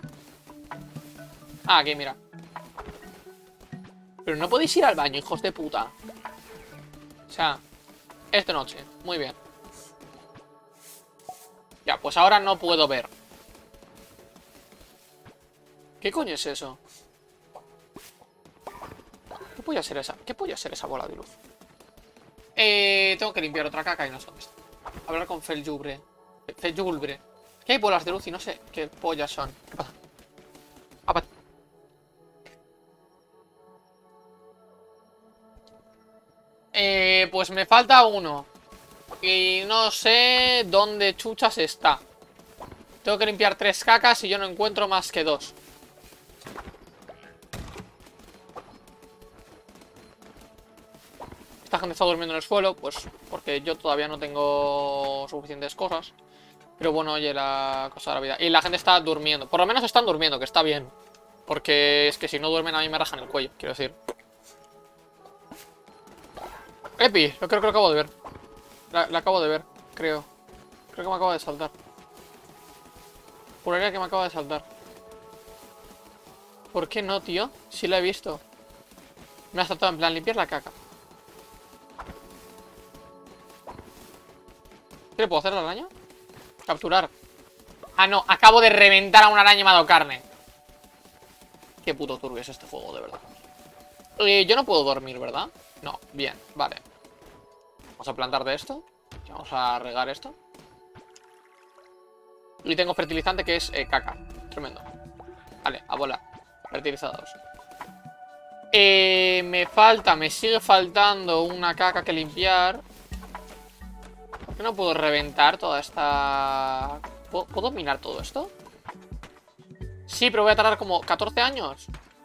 Ah, aquí, mira. Pero no podéis ir al baño, hijos de puta. O sea, es de noche. Muy bien. Ya, pues ahora no puedo ver. ¿Qué coño es eso? ¿Qué puede ser esa? ¿Qué puede ser esa bola de luz? Tengo que limpiar otra caca y no sé dónde está. Hablar con Feljulbre. Feljulbre. ¿Qué hay bolas de luz y no sé qué pollas son? ¿Qué pasa? Pues me falta uno. Y no sé dónde chuchas está. Tengo que limpiar 3 cacas y yo no encuentro más que 2. Esta gente está durmiendo en el suelo, pues porque yo todavía no tengo suficientes cosas. Pero bueno, oye, la cosa de la vida. Y la gente está durmiendo. Por lo menos están durmiendo, que está bien. Porque es que si no duermen a mí me rajan el cuello, quiero decir. Epi, lo creo que lo acabo de ver. La acabo de ver, creo. Creo que me acaba de saltar. Juraría que me acaba de saltar. ¿Por qué no, tío? Si la he visto. Me ha saltado en plan limpiar la caca. ¿Qué le puedo hacer a la araña? Capturar. Ah, no, acabo de reventar a una araña y me ha dado carne. Qué puto turbio es este juego, de verdad. Yo no puedo dormir, ¿verdad? No, bien, vale. Vamos a plantar de esto. Vamos a regar esto. Y tengo fertilizante que es caca. Tremendo. Vale, a bola. Fertilizados. Me sigue faltando una caca que limpiar. ¿Por qué no puedo reventar toda esta...? ¿Puedo minar todo esto? Sí, pero voy a tardar como 14 años.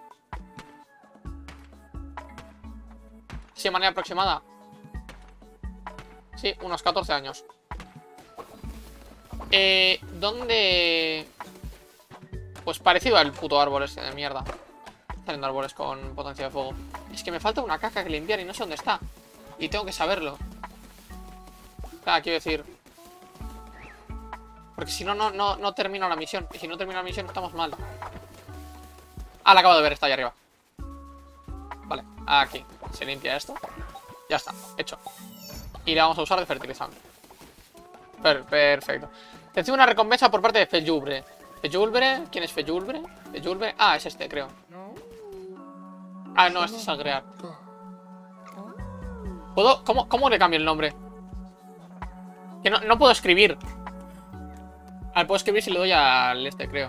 Sí, de manera aproximada. Sí, unos 14 años. ¿Dónde...? Pues parecido al puto árbol este de mierda. Salen árboles con potencia de fuego. Es que me falta una caca que limpiar y no sé dónde está. Y tengo que saberlo. Claro, quiero decir... Porque si no, no termino la misión. Y si no termino la misión estamos mal. Ah, la acabo de ver, está ahí arriba. Vale, aquí. Se limpia esto. Ya está, hecho. Y la vamos a usar de fertilizante. Perfecto. Recibe una recompensa por parte de Feyulbre. ¿Feyulbre? ¿Quién es Feyulbre? Feyulbre. Ah, es este, creo. Ah, no, este es Agrear. ¿Puedo? ¿Cómo le cambio el nombre? Que no puedo escribir. A ver, puedo escribir si le doy al este, creo.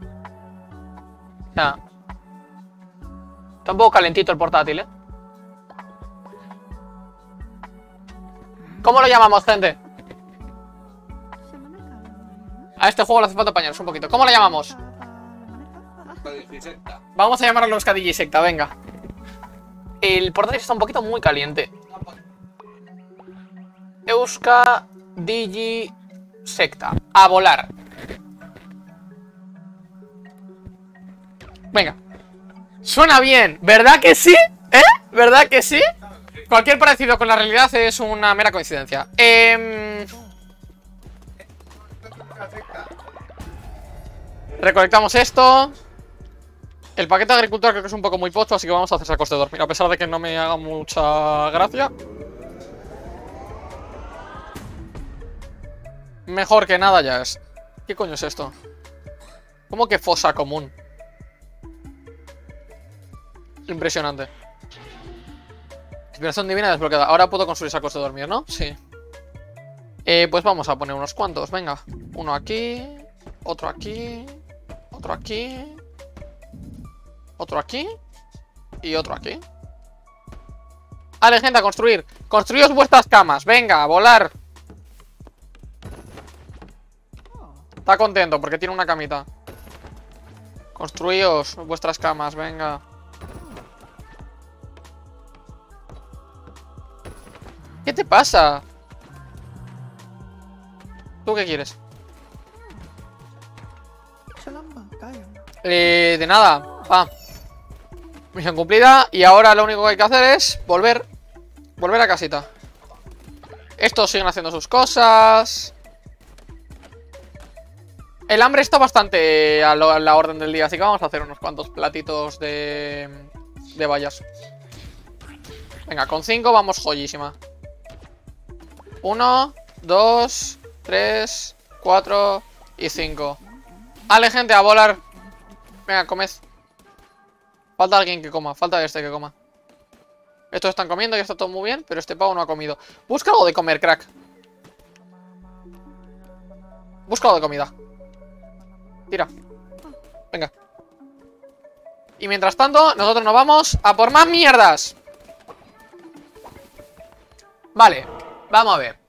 O sea, está un poco calentito el portátil, ¿eh? ¿Cómo lo llamamos, gente? A este juego le hace falta apañarnos un poquito. ¿Cómo lo llamamos? Vamos a llamarlo Euskadigisecta, venga. El portátil está un poquito muy caliente. Euskadigisecta. A volar. Venga. Suena bien, ¿verdad que sí? ¿Eh? ¿Verdad que sí? Cualquier parecido con la realidad es una mera coincidencia. Recolectamos esto. El paquete de agricultura creo que es un poco muy pocho, así que vamos a hacer sacos de dormir. A pesar de que no me haga mucha gracia. Mejor que nada ya es. ¿Qué coño es esto? ¿Cómo que fosa común? Impresionante. Inspiración divina desbloqueada. Ahora puedo construir sacos de dormir, ¿no? Sí. Pues vamos a poner unos cuantos, venga. Uno aquí. Otro aquí. Otro aquí. Otro aquí. Y otro aquí. Vale, gente, a construir. Construíos vuestras camas, venga, a volar. Está contento porque tiene una camita. Construíos vuestras camas, venga. ¿Qué te pasa? ¿Tú qué quieres? De nada. Misión cumplida. Y ahora lo único que hay que hacer es volver a casita. Estos siguen haciendo sus cosas. El hambre está bastante a la orden del día, así que vamos a hacer unos cuantos platitos de bayas. Venga, con 5 vamos joyísima. 1, 2, 3, 4 y 5. Vale, gente, a volar. Venga, comed. Falta alguien que coma, falta este que coma. Estos están comiendo y está todo muy bien, pero este pavo no ha comido. Busca algo de comer, crack. Busca algo de comida. Tira. Venga. Y mientras tanto, nosotros nos vamos a por más mierdas. Vale, vamos a ver.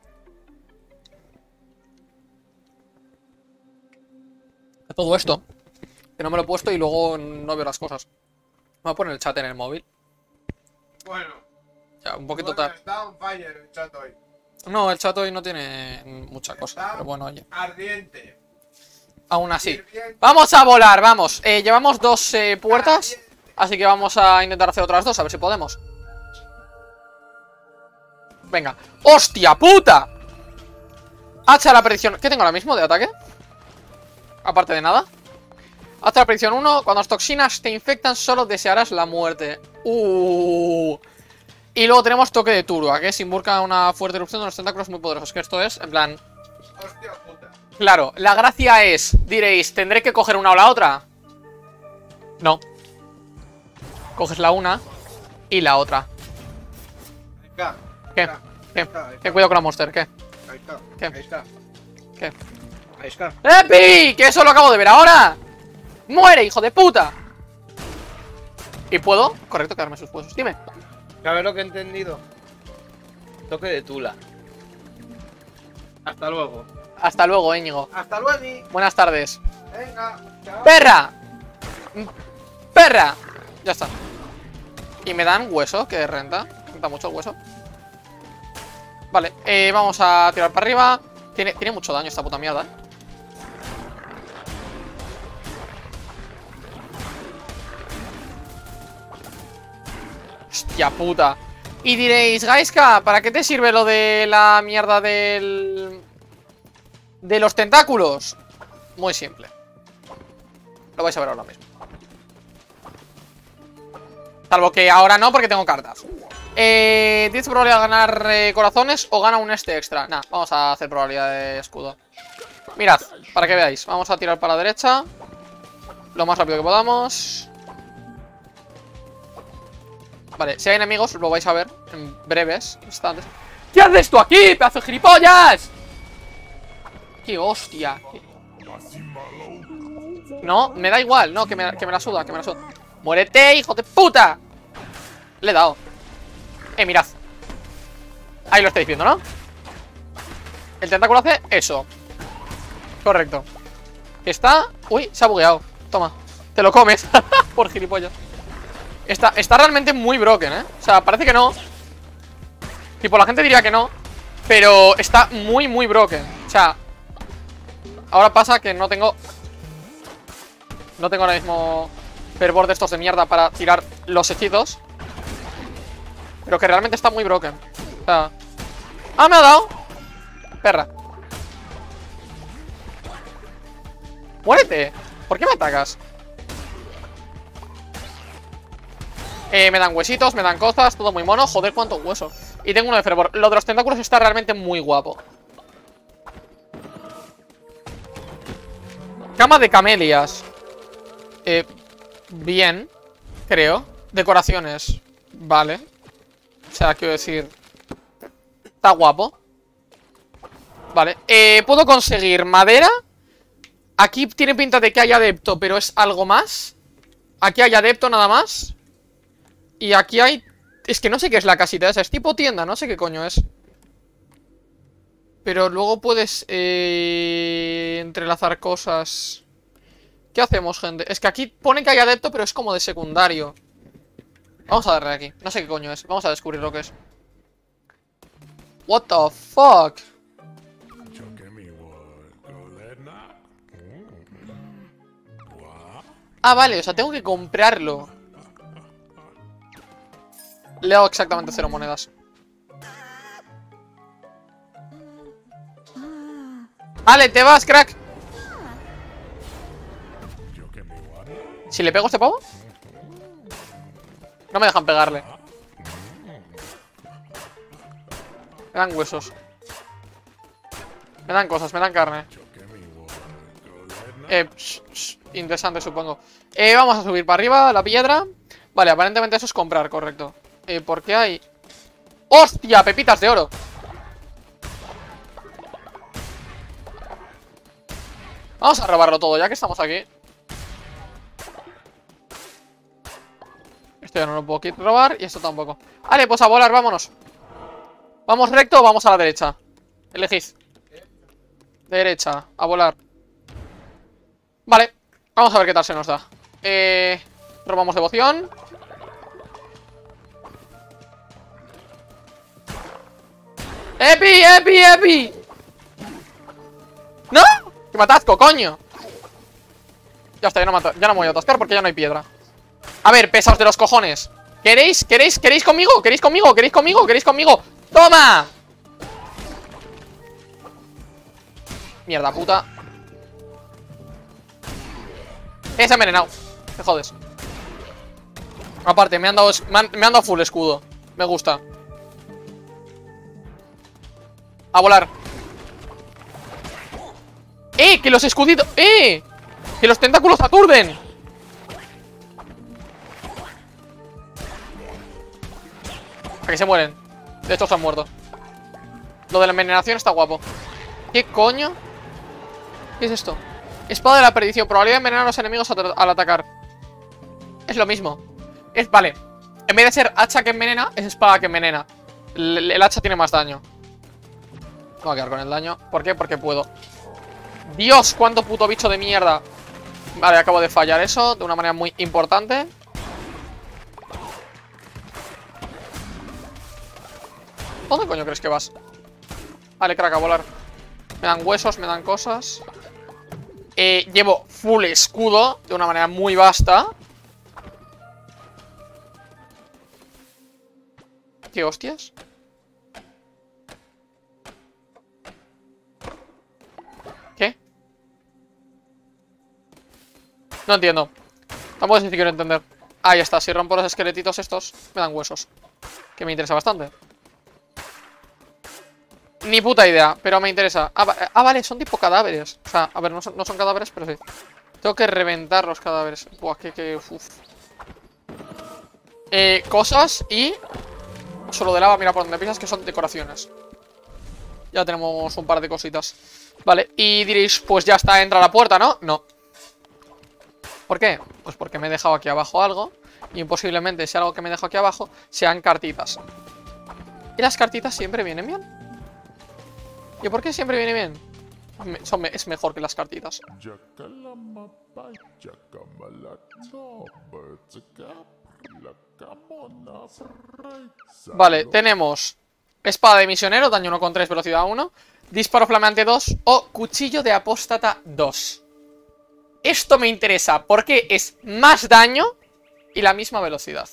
Todo esto, que no me lo he puesto y luego no veo las cosas. Me voy a poner el chat en el móvil. Bueno. Ya, un poquito Bueno, tarde. está on fire el chat hoy. No, el chat hoy no tiene mucha cosa, Está pero bueno, oye. ardiente. Aún así. Hirviente. Vamos a volar, vamos. Llevamos 2 puertas, así que vamos a intentar hacer otras 2, a ver si podemos. Venga. ¡Hostia puta! Hacha la predicción. ¿Qué tengo ahora mismo de ataque? Aparte de nada. Hacha la predicción 1. Cuando las toxinas te infectan, solo desearás la muerte. Y luego tenemos toque de turba, que es invoca una fuerte erupción de los tentáculos muy poderosos. Que esto es, en plan... Hostia puta. Claro, la gracia es, diréis, ¿tendré que coger una o la otra? No. Coges la una y la otra. Venga, ¿Qué? venga, ¿Qué? ahí está. ¿Qué? Cuidado con la monster, ¿qué? Ahí está. ¿Qué? Ahí está. ¿Qué? Ahí está. ¡Epi! ¡Que eso lo acabo de ver ahora! ¡Muere, hijo de puta! ¿Y puedo? Correcto, quedarme sus huesos. Dime. ¿Sabes lo que he entendido? Toque de tula. Hasta luego. Hasta luego, Íñigo. Hasta luego. Buenas tardes. Venga, chao. ¡Perra! ¡Perra! Ya está. Y me dan hueso, que renta. Renta mucho el hueso. Vale, vamos a tirar para arriba. Tiene mucho daño esta puta mierda, Hostia puta. Y diréis, Gaiska, ¿para qué te sirve lo de la mierda de los tentáculos? Muy simple. Lo vais a ver ahora mismo. Salvo que ahora no, porque tengo cartas. Tienes probabilidad de ganar corazones o gana un extra. Nah, vamos a hacer probabilidad de escudo. Mirad, para que veáis. Vamos a tirar para la derecha lo más rápido que podamos. Vale, si hay enemigos lo vais a ver en breves instantes. ¿Qué haces tú aquí, pedazo de gilipollas? ¡Qué hostia! No, me da igual, no, que me la suda, que me la suda. ¡Muérete, hijo de puta! Le he dado. Mirad. Ahí lo estáis viendo, ¿no? El tentáculo hace eso. Correcto. Está... Uy, se ha bugueado. Toma, te lo comes. Por gilipollas. Está realmente muy broken, ¿eh? O sea, parece que no. Tipo, la gente diría que no, pero está muy, muy broken. O sea, ahora pasa que no tengo ahora mismo fervor de estos de mierda para tirar los hechizos, pero que realmente está muy broken. O sea... ¡Ah, me ha dado! Perra. ¡Muérete! ¿Por qué me atacas? Me dan huesitos, me dan cosas, todo muy mono. Joder, cuánto hueso. Y tengo uno de fervor. Lo de los tentáculos está realmente muy guapo. Cama de camelias. Bien, creo. Decoraciones. Vale. O sea, quiero decir, está guapo. Vale, puedo conseguir madera. Aquí tiene pinta de que hay adepto, pero es algo más. Aquí hay adepto nada más. Y aquí hay... Es que no sé qué es la casita esa. Es tipo tienda, no sé qué coño es. Pero luego puedes entrelazar cosas. ¿Qué hacemos, gente? Es que aquí pone que hay adepto, pero es como de secundario. Vamos a darle aquí. No sé qué coño es. Vamos a descubrir lo que es. What the fuck? Ah, vale, o sea, tengo que comprarlo. Le hago exactamente 0 monedas. Vale, te vas, crack. Si le pego a este pavo, no me dejan pegarle. Me dan huesos. Me dan cosas, me dan carne. Interesante, supongo. Vamos a subir para arriba la piedra. Vale, aparentemente eso es comprar, correcto. ¿Por qué hay? ¡Hostia! Pepitas de oro. Vamos a robarlo todo, ya que estamos aquí. Esto ya no lo puedo robar y esto tampoco. Vale, pues a volar, vámonos. ¿Vamos recto o vamos a la derecha? Elegid. Derecha, a volar. Vale, vamos a ver qué tal se nos da. Robamos devoción. ¡Epi, epi, epi! ¡No! ¡Que me atasco, coño! Ya está, ya no me voy a atascar porque ya no hay piedra. A ver, pesaos de los cojones. ¿Queréis conmigo? ¿Queréis conmigo? ¿Queréis conmigo? ¿Queréis conmigo? ¡Toma! Mierda puta. Se ha envenenado. Te jodes. Aparte, me han dado full escudo. Me gusta. A volar. Que los escuditos. Que los tentáculos aturden. A que se mueren. De hecho se han muerto. Lo de la envenenación está guapo. ¿Qué coño? ¿Qué es esto? Espada de la perdición. Probabilidad de envenenar a los enemigos al atacar. Es lo mismo. Vale. En vez de ser hacha que envenena, es espada que envenena. El hacha tiene más daño. Me voy a quedar con el daño. ¿Por qué? Porque puedo. Dios, cuánto puto bicho de mierda. Vale, acabo de fallar eso de una manera muy importante. ¿Dónde coño crees que vas? Vale, crack, a volar. Me dan huesos, me dan cosas. Llevo full escudo de una manera muy vasta. ¿Qué hostias? ¿Qué? No entiendo. Tampoco es si quiero entender. Ahí está, si rompo los esqueletitos estos, me dan huesos. que me interesa bastante. Ni puta idea, pero me interesa. Vale, son tipo cadáveres. O sea, a ver, no son cadáveres, pero sí. Tengo que reventar los cadáveres. Buah, cosas y... Solo de lava, mira por donde pisas, que son decoraciones. Ya tenemos un par de cositas. Vale, y diréis, pues ya está, entra a la puerta, ¿no? No. ¿Por qué? Pues porque me he dejado aquí abajo algo. Y posiblemente si algo que me dejo aquí abajo sean cartitas. Y las cartitas siempre vienen bien. ¿Y por qué siempre viene bien? Es mejor que las cartitas. Vale, tenemos espada de misionero, daño 1,3, velocidad 1, disparo flameante 2 o cuchillo de apóstata 2. Esto me interesa porque es más daño y la misma velocidad.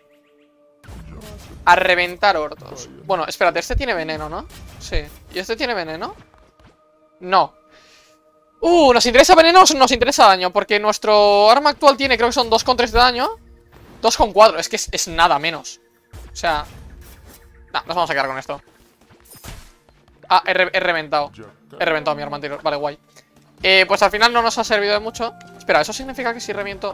A reventar hortos. Bueno, espérate, este tiene veneno, ¿no? Sí. ¿Y este tiene veneno? No. ¿Nos interesa veneno o nos interesa daño? Porque nuestro arma actual tiene, creo que son 2,3 de daño. 2,4, es que es nada menos. O sea... Nah, nos vamos a quedar con esto. Ah, he reventado. He reventado mi arma anterior, vale, guay. Pues al final no nos ha servido de mucho. Espera, ¿eso significa que si reviento...?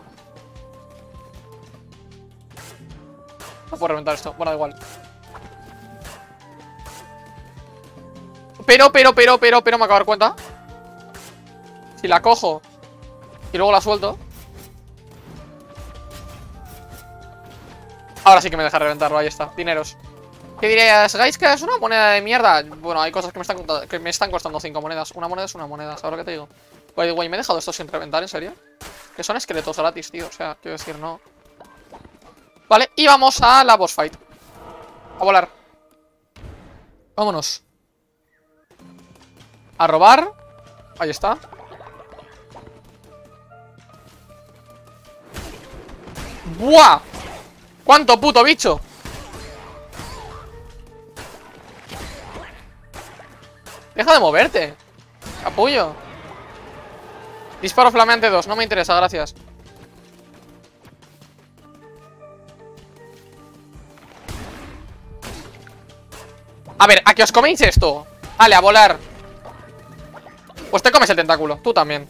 No puedo reventar esto, bueno, da igual. Pero, me acabo de dar cuenta. Si la cojo y luego la suelto, ahora sí que me deja reventarlo, ahí está, dineros. ¿Qué dirías? ¿Guys, que es una moneda de mierda? Bueno, hay cosas que me están costando 5 monedas. Una moneda es una moneda, ¿sabes lo que te digo? By the way, ¿me he dejado esto sin reventar, en serio? Que son esqueletos gratis, tío, o sea, quiero decir, no. Vale, y vamos a la boss fight. A volar. Vámonos. A robar. Ahí está. ¡Buah! ¡Cuánto puto bicho! Deja de moverte. Capullo. Disparo flameante 2, no me interesa, gracias. A ver, ¿a qué os coméis esto? Vale, a volar. Pues te comes el tentáculo, tú también.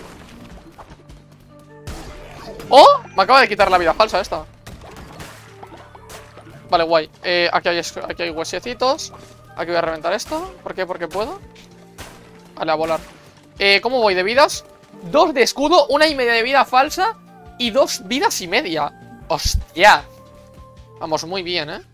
¡Oh! Me acaba de quitar la vida falsa esta. Vale, guay. Aquí hay huesecitos. Aquí voy a reventar esto. ¿Por qué? Porque puedo. Vale, a volar. ¿Cómo voy de vidas? 2 de escudo, 1,5 de vida falsa y 2 vidas y media. ¡Hostia! Vamos, muy bien, ¿eh?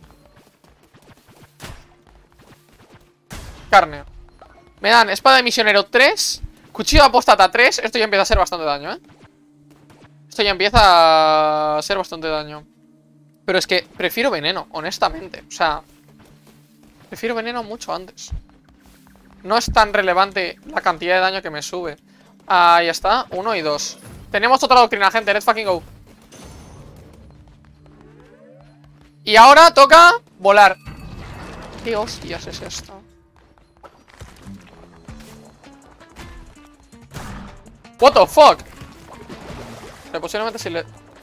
Carne. Me dan espada de misionero 3, cuchillo de apóstata 3. Esto ya empieza a ser bastante daño, ¿eh? Esto ya empieza a ser bastante daño. Pero es que prefiero veneno, honestamente. O sea, prefiero veneno mucho antes. No es tan relevante la cantidad de daño que me sube. Ahí está, 1 y 2. Tenemos otra doctrina, gente, let's fucking go. Y ahora toca volar. ¿Qué hostias es esto? What the fuck. Pero posiblemente si le...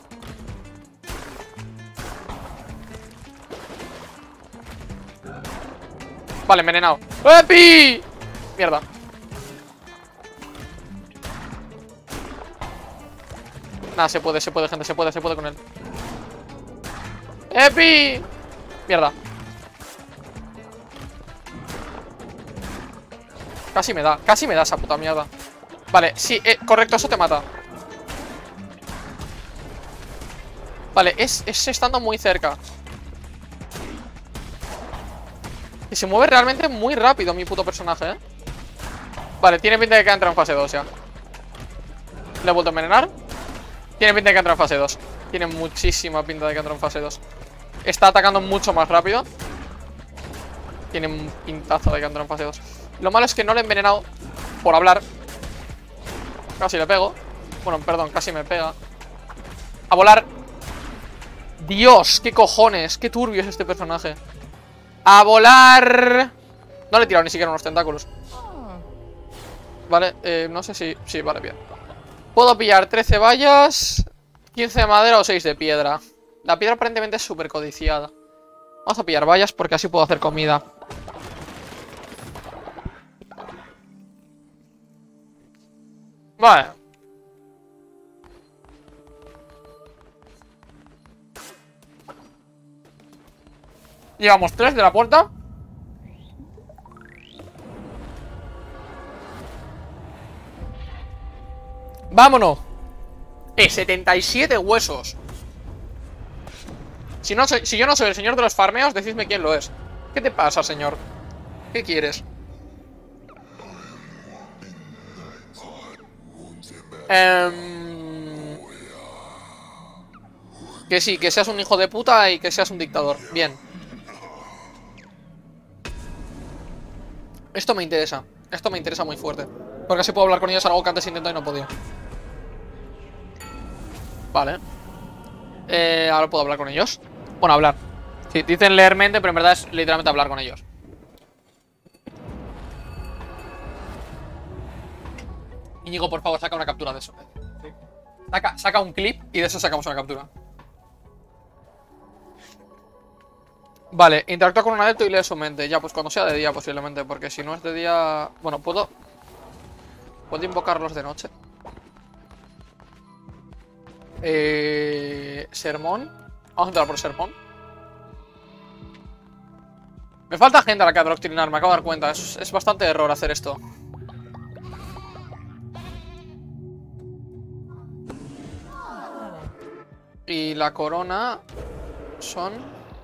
Vale, envenenado. ¡Epi! Mierda. Nada, se puede, gente, se puede con él. ¡Epi! Mierda. Casi me da esa puta mierda. Vale, sí, correcto, eso te mata. Vale, es estando muy cerca. Y se mueve realmente muy rápido mi puto personaje, ¿eh? Vale, tiene pinta de que ha entrado en fase 2 ya. Le he vuelto a envenenar. Tiene pinta de que ha entrado en fase 2. Tiene muchísima pinta de que ha entrado en fase 2. Está atacando mucho más rápido. Tiene un pintazo de que ha entrado en fase 2. Lo malo es que no le he envenenado por hablar. Casi le pego. Bueno, perdón, casi me pega. A volar. Dios, qué cojones. Qué turbio es este personaje. A volar. No le he tirado ni siquiera unos tentáculos. Vale, no sé si... Sí, vale, bien. Puedo pillar 13 vallas, 15 de madera o 6 de piedra. La piedra aparentemente es súper codiciada. Vamos a pillar vallas porque así puedo hacer comida. Vale. Llevamos 3 de la puerta. ¡Vámonos! 77 huesos. Si yo no soy el señor de los farmeos, decidme quién lo es. ¿Qué te pasa, señor? ¿Qué quieres? Que sí, que seas un hijo de puta y que seas un dictador. Bien. Esto me interesa. Esto me interesa muy fuerte. Porque así puedo hablar con ellos, algo que antes intenté y no podía. Vale. Ahora puedo hablar con ellos. Bueno, hablar. Sí, dicen leer mente, pero en verdad es literalmente hablar con ellos. Íñigo, por favor, saca una captura de eso. Sí. Saca un clip y de eso sacamos una captura. Vale, interactúa con un adepto y lee su mente. Ya, pues cuando sea de día posiblemente, porque si no es de día... Bueno, puedo invocarlos de noche. Sermón. Vamos a entrar por sermón. Me falta gente a la que adoctrinar, me acabo de dar cuenta. Es bastante error hacer esto. Y la corona son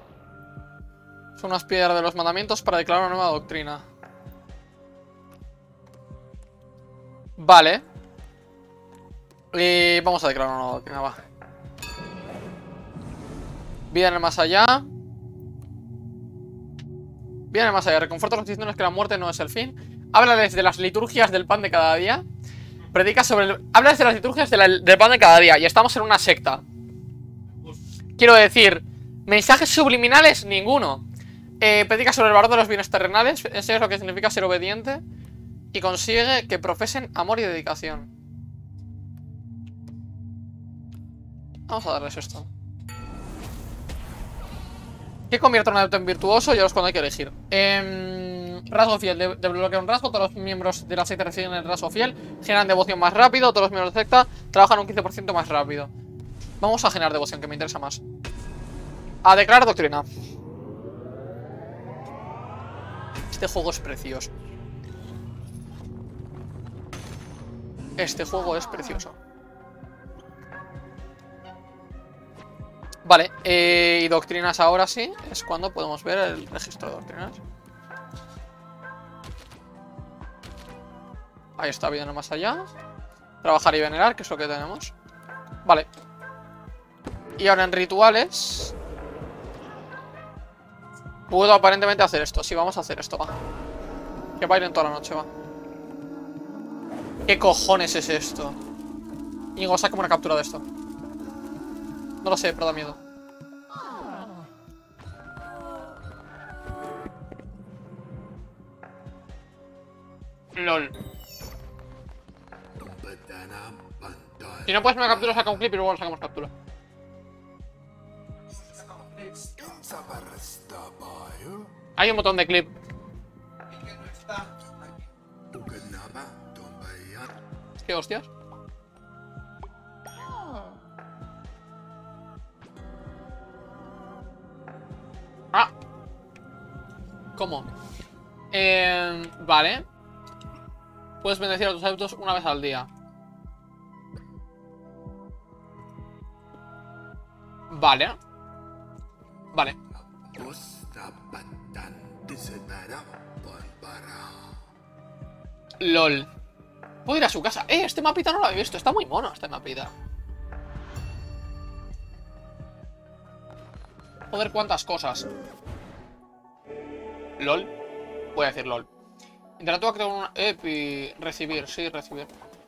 unas piedras de los mandamientos para declarar una nueva doctrina. Vale. Y vamos a declarar una nueva doctrina, va. Vida en el más allá. Vida en el más allá. Reconforta a los cristianos que la muerte no es el fin. Háblales de las liturgias del pan de cada día. Predica sobre háblales de las liturgias del pan de cada día. Y estamos en una secta. Quiero decir, mensajes subliminales, ninguno. Predica sobre el valor de los bienes terrenales. Eso es lo que significa ser obediente. Y consigue que profesen amor y dedicación. Vamos a darles esto. ¿Qué convierte a un adepto en virtuoso? Ya es cuando hay que elegir. Rasgo fiel. Desbloquea un rasgo. Todos los miembros de la secta reciben el rasgo fiel. Generan devoción más rápido. Todos los miembros de la secta trabajan un 15% más rápido. Vamos a generar devoción, que me interesa más. A declarar doctrina. Este juego es precioso. Este juego es precioso. Vale, y doctrinas ahora sí. Es cuando podemos ver el registro de doctrinas. Ahí está, viendo más allá. Trabajar y venerar, que es lo que tenemos. Vale. Y ahora en rituales puedo aparentemente hacer esto. Sí, vamos a hacer esto, va. Que bailen toda la noche, va. ¿Qué cojones es esto? Íñigo, sácame una captura de esto. No lo sé, pero da miedo. LOL. Si no puedes una captura, saca un clip y luego lo sacamos captura. Hay un botón de clip. ¿Qué hostias? Ah. ¿Cómo? Vale. Puedes bendecir a tus adeptos una vez al día. Vale. Vale. LOL. Puedo ir a su casa. Este mapita no lo había visto. Está muy mono este mapita. Joder, cuántas cosas. LOL. Voy a decir LOL. Interactúa con una... recibir, sí, recibir.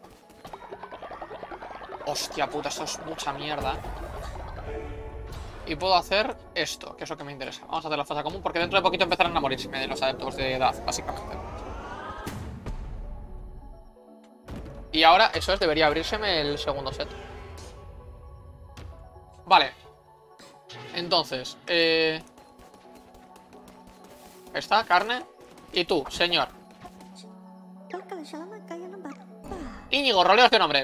Hostia puta, esto es mucha mierda. Y puedo hacer esto, que es lo que me interesa. Vamos a hacer la fosa común, porque dentro de poquito empezarán a morirse de los adeptos de edad, básicamente. Y ahora, eso es, debería abrírseme el segundo set. Vale. Entonces, Ahí está, carne. Y tú, señor. Íñigo, roleo este nombre.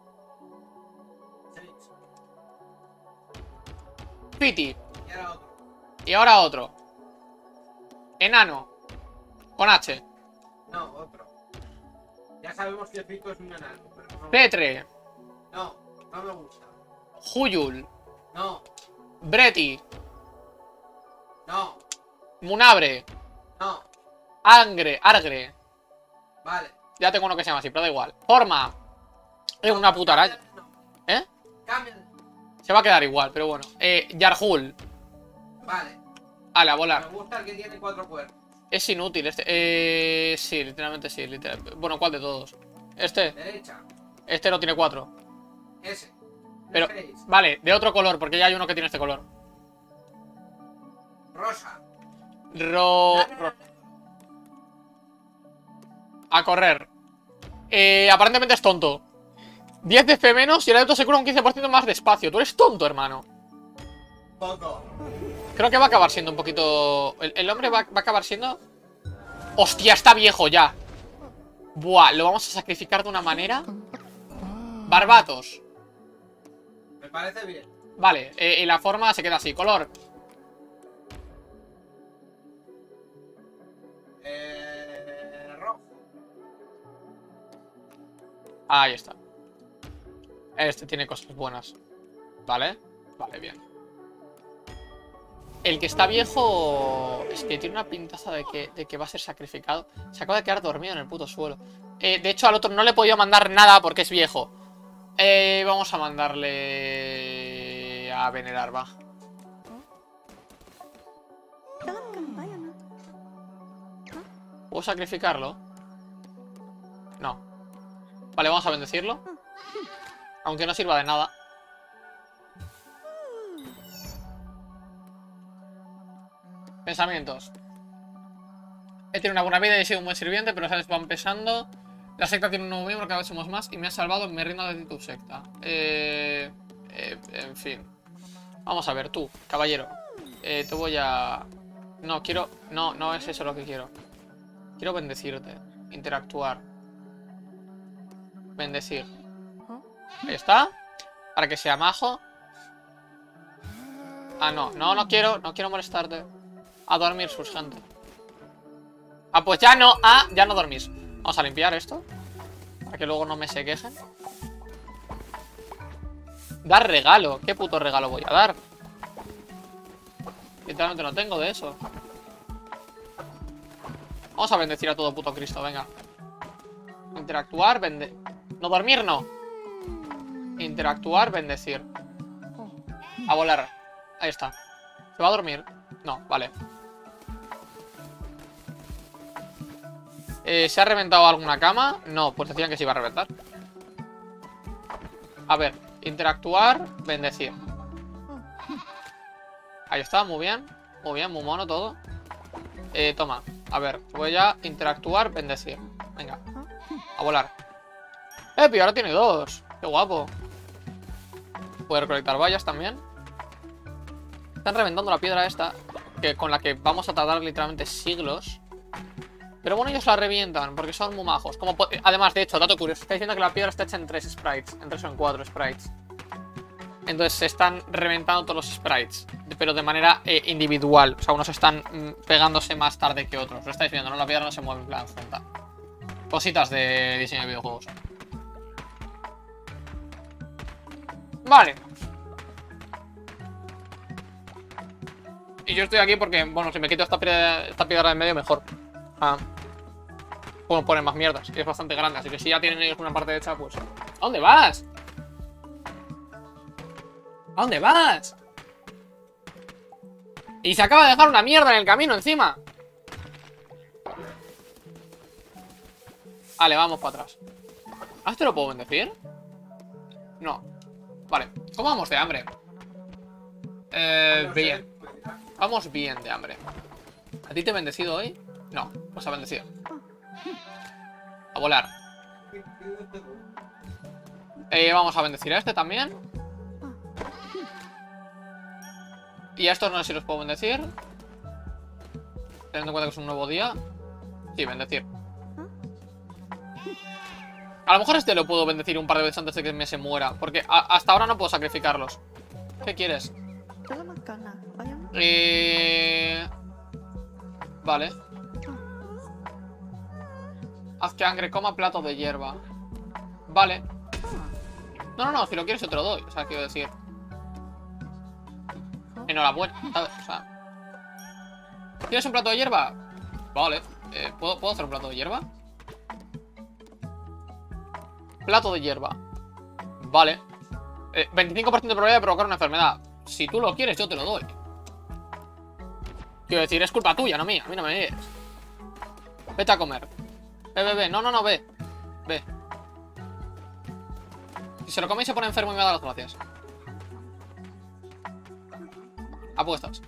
Piti. Y ahora otro. Enano. Con H. No, otro. Ya sabemos que Pico es un enano, pero no. Petre. No, no me gusta. Huyul. No, Breti. no, Munabre. no. Argre. Vale. Ya tengo uno que se llama así, pero da igual. Forma. Es una puta araña. ¿Eh? Cambia. Se va a quedar igual, pero bueno. Yarhul. Vale. Ale, a volar. Me gusta el que tiene 4 cuernos. Es inútil este. Sí, literalmente sí. Bueno, ¿cuál de todos? Este. Derecha. Este no tiene 4. Ese. Pero, 6. vale, de otro color, porque ya hay uno que tiene este color. Rosa. A correr. Aparentemente es tonto. 10 de F menos y el adepto se cura un 15% más despacio. Tú eres tonto, hermano. Poco. Creo que va a acabar siendo un poquito... El hombre va a acabar siendo... ¡Hostia, está viejo ya! Buah, lo vamos a sacrificar de una manera. Barbatos. Me parece bien. Vale, y la forma se queda así. Color. Rojo. Ahí está. Este tiene cosas buenas. ¿Vale? Vale, bien. El que está viejo... Es que tiene una pintaza de que va a ser sacrificado. Se acaba de quedar dormido en el puto suelo. De hecho, al otro no le he podido mandar nada porque es viejo. Vamos a mandarle... a venerar, va. ¿Puedo sacrificarlo? No. Vale, vamos a bendecirlo. Aunque no sirva de nada. Pensamientos. He tenido una buena vida y he sido un buen sirviente, pero los años van pesando. La secta tiene un nuevo miembro, cada vez somos más. Y me ha salvado, me rindo de tu secta. En fin. Vamos a ver, tú, caballero. Te voy a... No, quiero... No, no es eso lo que quiero. Quiero bendecirte. Interactuar. Bendecir. Ahí está. Para que sea majo. Ah, no. No quiero molestarte. A dormir, sus gente. Ah, pues ya no. Ah, ya no dormís. Vamos a limpiar esto. Para que luego no me se quejen. Dar regalo. ¿Qué puto regalo voy a dar? Literalmente no tengo de eso. Vamos a bendecir a todo puto Cristo, venga. Interactuar, no dormir, no. Interactuar, bendecir. A volar. Ahí está. ¿Se va a dormir? No, vale. ¿Se ha reventado alguna cama? No, pues decían que se iba a reventar. A ver, interactuar, bendecir. Ahí está, muy bien. Muy bien, muy mono todo. Toma, a ver, voy a interactuar, bendecir. Venga, a volar. Pero ahora tiene 2. Qué guapo. Puede recolectar vallas también. Están reventando la piedra esta, con la que vamos a tardar literalmente siglos. Pero bueno, ellos la revientan porque son muy majos. Además, de hecho, dato curioso, está diciendo que la piedra está hecha en 3 sprites. En 3 o en 4 sprites. Entonces se están reventando todos los sprites, pero de manera individual. O sea, unos están pegándose más tarde que otros. Lo estáis viendo, ¿no? La piedra no se mueve en plan junta. Cositas de diseño de videojuegos. Vale. Y yo estoy aquí porque, bueno, si me quito esta piedra de en medio, mejor. Puedo poner más mierdas. Y es bastante grande, así que si ya tienen ellos una parte hecha, pues... ¿A dónde vas? ¿A dónde vas? Y se acaba de dejar una mierda en el camino encima. Vale, vamos para atrás. ¿Ah, este lo puedo bendecir? No. Vale, ¿cómo vamos de hambre? Bien. Vamos bien de hambre. ¿A ti te he bendecido hoy? No, pues a bendecir. A volar. Vamos a bendecir a este también. Y a estos no sé si los puedo bendecir. Teniendo en cuenta que es un nuevo día. Sí, bendecir. A lo mejor este lo puedo bendecir un par de veces antes de que me se muera. Porque hasta ahora no puedo sacrificarlos. ¿Qué quieres? Vale. Haz que Angre coma plato de hierba. Vale. No, si lo quieres yo te lo doy. O sea, quiero decir. Enhorabuena, ¿sabes? O sea. ¿Quieres un plato de hierba? Vale. ¿Puedo hacer un plato de hierba? Plato de hierba. Vale. 25% de probabilidad de provocar una enfermedad. Si tú lo quieres, yo te lo doy. Quiero decir, es culpa tuya, no mía. A mí no me mires. Vete a comer. Ve. No, ve. Ve. Si se lo coméis se pone enfermo y me da las gracias. Apuestas.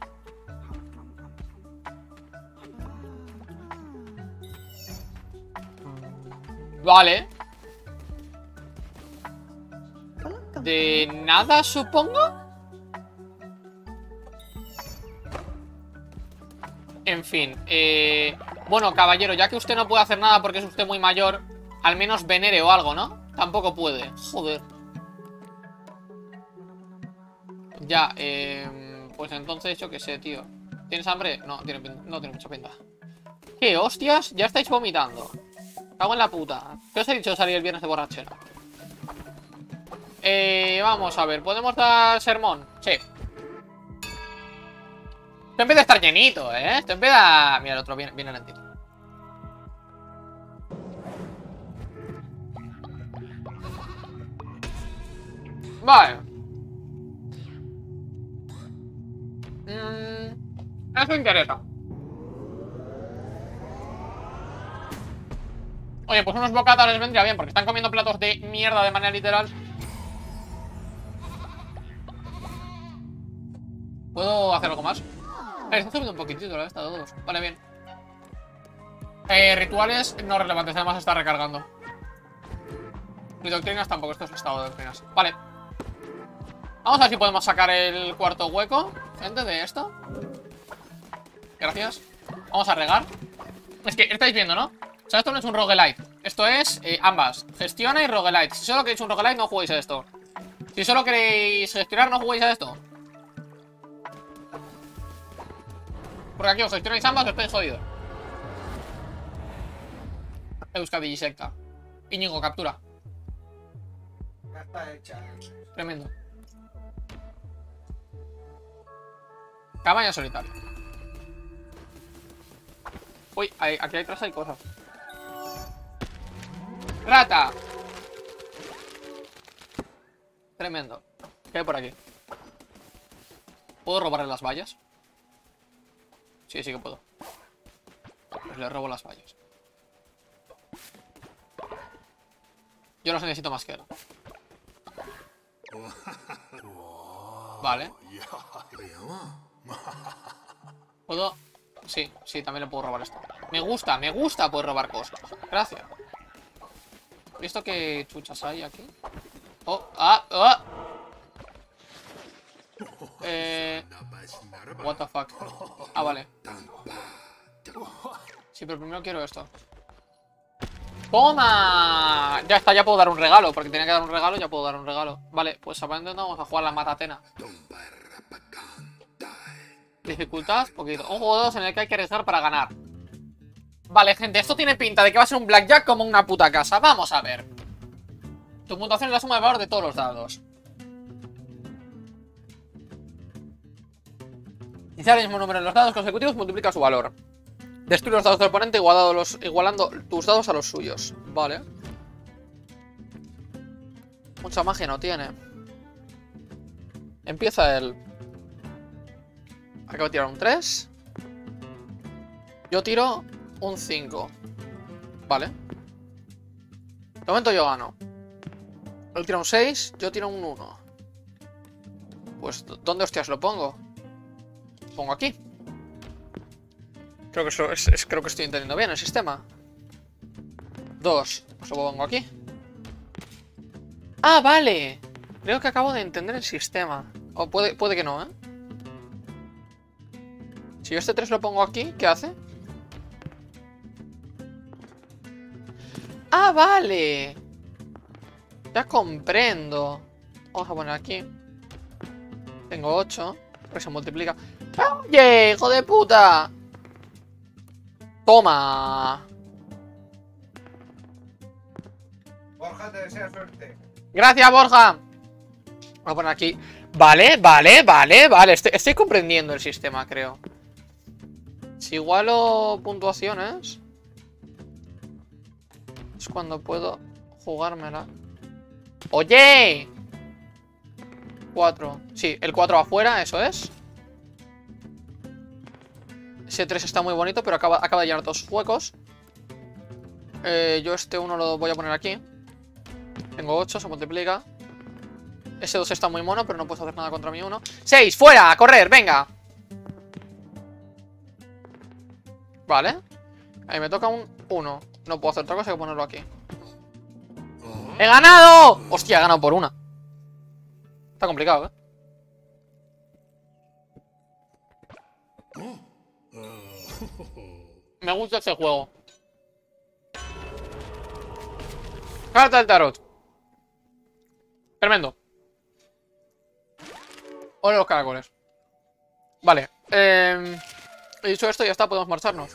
Vale. De nada, supongo. En fin, bueno, caballero, ya que usted no puede hacer nada porque es usted muy mayor, al menos venere o algo, ¿no? Tampoco puede, joder. Ya, pues entonces yo qué sé, tío. ¿Tienes hambre? No tiene mucha pinta. ¿Qué hostias? Ya estáis vomitando. Cago en la puta. ¿Qué os he dicho de salir el viernes de borrachera? Vamos a ver, ¿podemos dar sermón? Sí. Esto empieza a estar llenito, ¿eh? Esto empieza... Mira, el otro viene lentito. Vale. Eso interesa. Oye, pues unos bocatas les vendría bien porque están comiendo platos de mierda de manera literal. ¿Puedo hacer algo más? Está subiendo un poquitito la esta de todos. Vale, bien. Rituales no relevantes, además está recargando. Ni doctrinas tampoco, esto es estado de doctrinas. Vale. Vamos a ver si podemos sacar el cuarto hueco, gente, de esto. Gracias. Vamos a regar. Es que estáis viendo, ¿no? O sea, esto no es un roguelite. Esto es ambas. Gestiona y roguelite. Si solo queréis un roguelite, no juguéis a esto. Si solo queréis gestionar, no juguéis a esto. Porque aquí os gestionáis ambas, estáis jodidos. Euskadi secta. Íñigo, captura. Ya está hecha. Tremendo. Cabaña solitaria. Uy, aquí atrás hay cosas. ¡Rata! Tremendo. ¿Qué hay por aquí? ¿Puedo robarle las vallas? Sí que puedo. Pues le robo las vallas. Yo los necesito más que él. Vale. ¿Puedo? Sí, también le puedo robar esto. Me gusta poder robar cosas. Gracias. ¿Visto qué chuchas hay aquí? What the fuck. Ah, vale. Sí, pero primero quiero esto. ¡Toma! Ya está, ya puedo dar un regalo. Porque tenía que dar un regalo, ya puedo dar un regalo. Vale, pues aparentemente vamos a jugar la matatena. Dificultad, poquito. Un juego de dos en el que hay que arriesgar para ganar. Vale, gente, esto tiene pinta de que va a ser un blackjack como una puta casa. Vamos a ver. Tu puntuación es la suma de valor de todos los dados. Iniciar el mismo número en los dados consecutivos multiplica su valor. Destruye los dados del oponente igualando tus dados a los suyos. Vale. Mucha magia no tiene. Empieza él. Acabo de tirar un 3. Yo tiro un 5. Vale. De momento yo gano. Él tira un 6, yo tiro un 1. Pues, ¿dónde hostias lo pongo? Lo pongo aquí. Creo que eso creo que estoy entendiendo bien el sistema. 2. Pues lo pongo aquí. ¡Ah, vale! Creo que acabo de entender el sistema. O puede que no, ¿eh? Si yo este 3 lo pongo aquí, ¿qué hace? ¡Ah, vale! Ya comprendo. Vamos a poner aquí. Tengo 8. Porque se multiplica. ¡Oye, hijo de puta! ¡Toma! Borja, te desea suerte. ¡Gracias, Borja! Voy a poner aquí. Vale. Estoy comprendiendo el sistema, creo. Si igualo puntuaciones, es cuando puedo jugármela. ¡Oye! 4. Sí, el 4 afuera, eso es. Ese 3 está muy bonito, pero acaba de llenar todos sus huecos. Yo este 1 lo voy a poner aquí. Tengo 8, se multiplica. Ese 2 está muy mono, pero no puedo hacer nada contra mi 1. 6, fuera, a correr, venga. Vale. Ahí me toca un 1. No puedo hacer otra cosa que ponerlo aquí. ¡He ganado! Hostia, he ganado por una. Está complicado, ¿eh? Me gusta este juego. Carta del tarot. Tremendo. Ole los caracoles. Vale. Dicho esto, ya está, podemos marcharnos.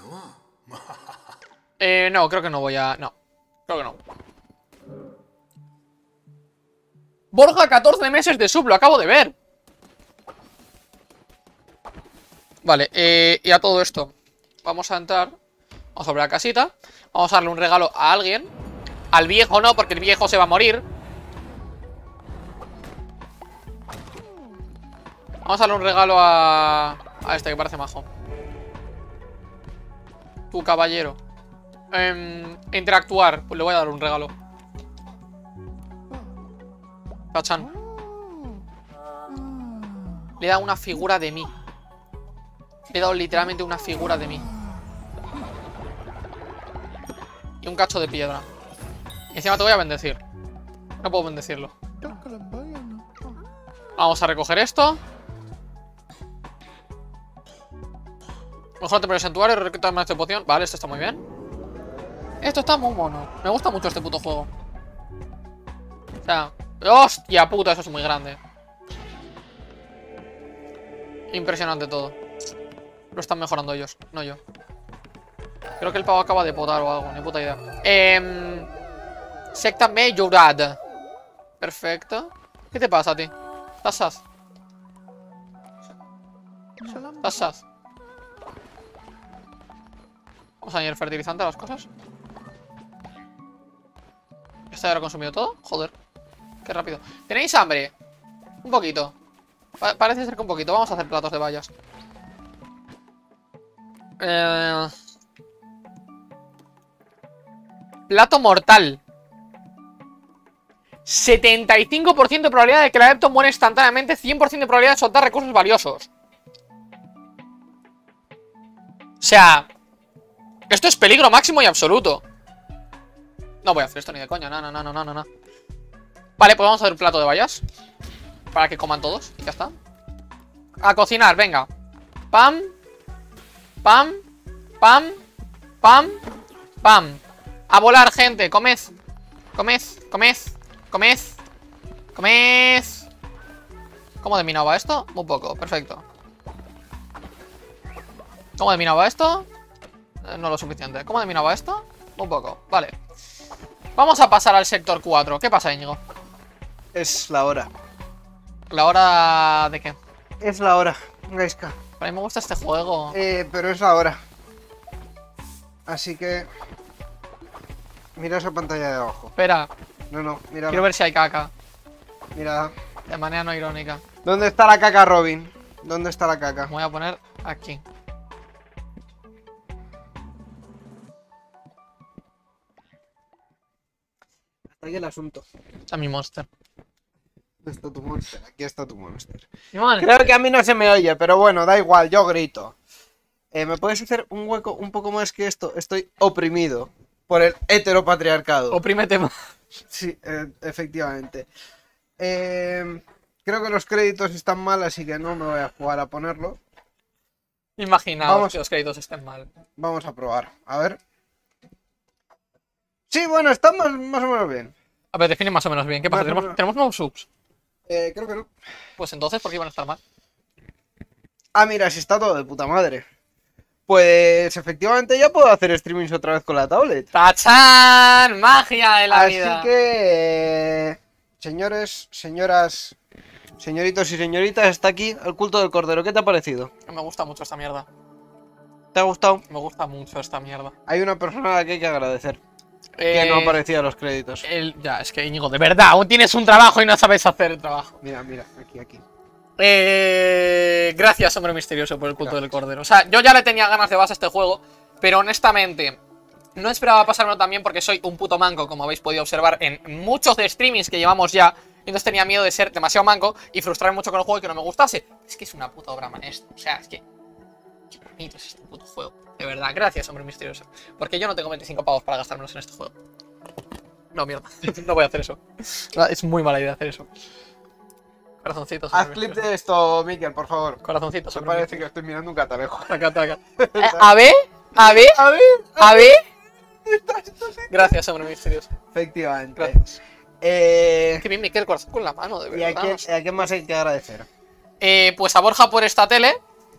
No, creo que no voy a... No, creo que no. Borja, 14 meses de sub, lo acabo de ver. Vale, y a todo esto vamos a entrar. Vamos a abrir la casita. Vamos a darle un regalo a alguien. Al viejo no, porque el viejo se va a morir. Vamos a darle un regalo a este que parece majo. Tu caballero. Interactuar. Pues le voy a dar un regalo. Tachan. Le he dado una figura de mí. Le he dado literalmente una figura de mí. Y un cacho de piedra. Y encima te voy a bendecir. No puedo bendecirlo. Vamos a recoger esto. Mejor te pones el santuario, reclutar más de poción. Vale, esto está muy bien. Esto está muy mono. Me gusta mucho este puto juego. O sea, hostia puta, eso es muy grande. Impresionante todo. Lo están mejorando ellos, no yo. Creo que el pavo acaba de potar o algo, ni puta idea. Secta Majorad. Perfecto. ¿Qué te pasa a ti? ¿Estás sas? ¿Estás sas? Vamos a añadir fertilizante a las cosas. ¿Este ya lo he consumido todo? Joder. Qué rápido. ¿Tenéis hambre? Un poquito. Parece ser que un poquito. Vamos a hacer platos de bayas. Plato mortal. 75% de probabilidad de que el adepto muera instantáneamente. 100% de probabilidad de soltar recursos valiosos. O sea, esto es peligro máximo y absoluto. No voy a hacer esto ni de coña. No. Vale, pues vamos a hacer un plato de bayas. Para que coman todos. Ya está. A cocinar, venga. Pam. Pam. Pam. Pam. Pam. A volar, gente. Comed. Comed. Comed. Comed. Comed. ¿Cómo de minado va esto? Muy poco, perfecto. ¿Cómo de minado va esto? No lo suficiente. ¿Cómo de minado va esto? Muy poco, vale. Vamos a pasar al sector 4. ¿Qué pasa, Íñigo? Es la hora. ¿La hora de qué? Es la hora, Gaiska. A mí me gusta este juego. Pero es la hora. Así que... Mira esa pantalla de abajo. Espera, No, mira. quiero ver si hay caca. Mira. De manera no irónica. ¿Dónde está la caca, Robin? ¿Dónde está la caca? Me voy a poner aquí. Hasta aquí el asunto. Está mi monster. ¿Dónde está tu monster? Aquí está tu monster. Simón. Creo que a mí no se me oye, pero bueno, da igual, yo grito. ¿Me puedes hacer un hueco un poco más que esto? Estoy oprimido por el heteropatriarcado. Oprímete más. Sí, efectivamente. Creo que los créditos están mal, así que no me voy a jugar a ponerlo. Imaginaos Vamos. que los créditos estén mal. Vamos a probar. A ver. Sí, bueno, está más o menos bien. A ver, define más o menos bien. ¿Qué pasa? Más o menos. ¿Tenemos nuevos subs? Creo que no. Pues entonces, ¿por qué iban a estar mal? Ah, mira, si está todo de puta madre. Pues efectivamente ya puedo hacer streamings otra vez con la tablet. ¡Tachán! ¡Magia de la Así vida! que, señores, señoras, señoritos y señoritas, está aquí el culto del Cordero. ¿Qué te ha parecido? Me gusta mucho esta mierda. ¿Te ha gustado? Me gusta mucho esta mierda. Hay una persona a la que hay que agradecer. Que no aparecía en los créditos. Ya, es que Íñigo, de verdad, aún tienes un trabajo y no sabes hacer el trabajo. Mira, mira, aquí. Gracias, hombre misterioso, por el culto del cordero. O sea, yo ya le tenía ganas de base a este juego, pero honestamente no esperaba pasármelo también porque soy un puto manco, como habéis podido observar en muchos de streamings que llevamos ya. Y entonces tenía miedo de ser demasiado manco y frustrarme mucho con el juego y que no me gustase. Es que es una puta obra maestra. O sea, es que... qué bonito es este puto juego. De verdad, gracias, hombre misterioso. Porque yo no tengo 25 pavos para gastármelos en este juego. No, mierda. No voy a hacer eso. Es muy mala idea hacer eso. Corazoncitos. Haz clip de esto, Mikel, por favor. Corazoncitos. Me parece que estoy mirando un catalejo. Taca, taca. A ver. Gracias, hombre misterioso. Efectivamente. Gracias. Qué bien me queda el corazón con la mano, de ¿Y a verdad. quién más hay que agradecer? Pues a Borja por esta tele.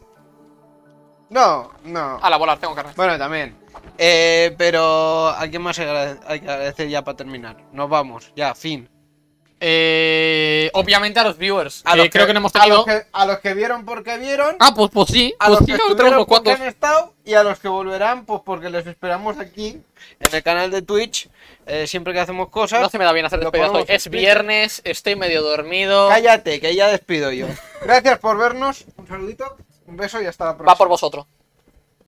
No. A la volar, tengo carne. Bueno, también. Pero ¿a quién más hay que agradecer ya para terminar? Nos vamos, ya, fin. Obviamente a los viewers. A los creo que no hemos tenido. a los que vieron porque vieron. Ah, pues sí. A Pues los sí, que ahora tenemos estuvieron unos porque cuantos. han estado. Y a los que volverán, pues porque les esperamos aquí en el canal de Twitch. Siempre que hacemos cosas. No se me da bien hacer lo despedidas hoy. ponemos en Es Twitch. viernes, estoy medio dormido. Cállate, que ya despido yo. Gracias por vernos. Un saludito, un beso y hasta la próxima. Va por vosotros.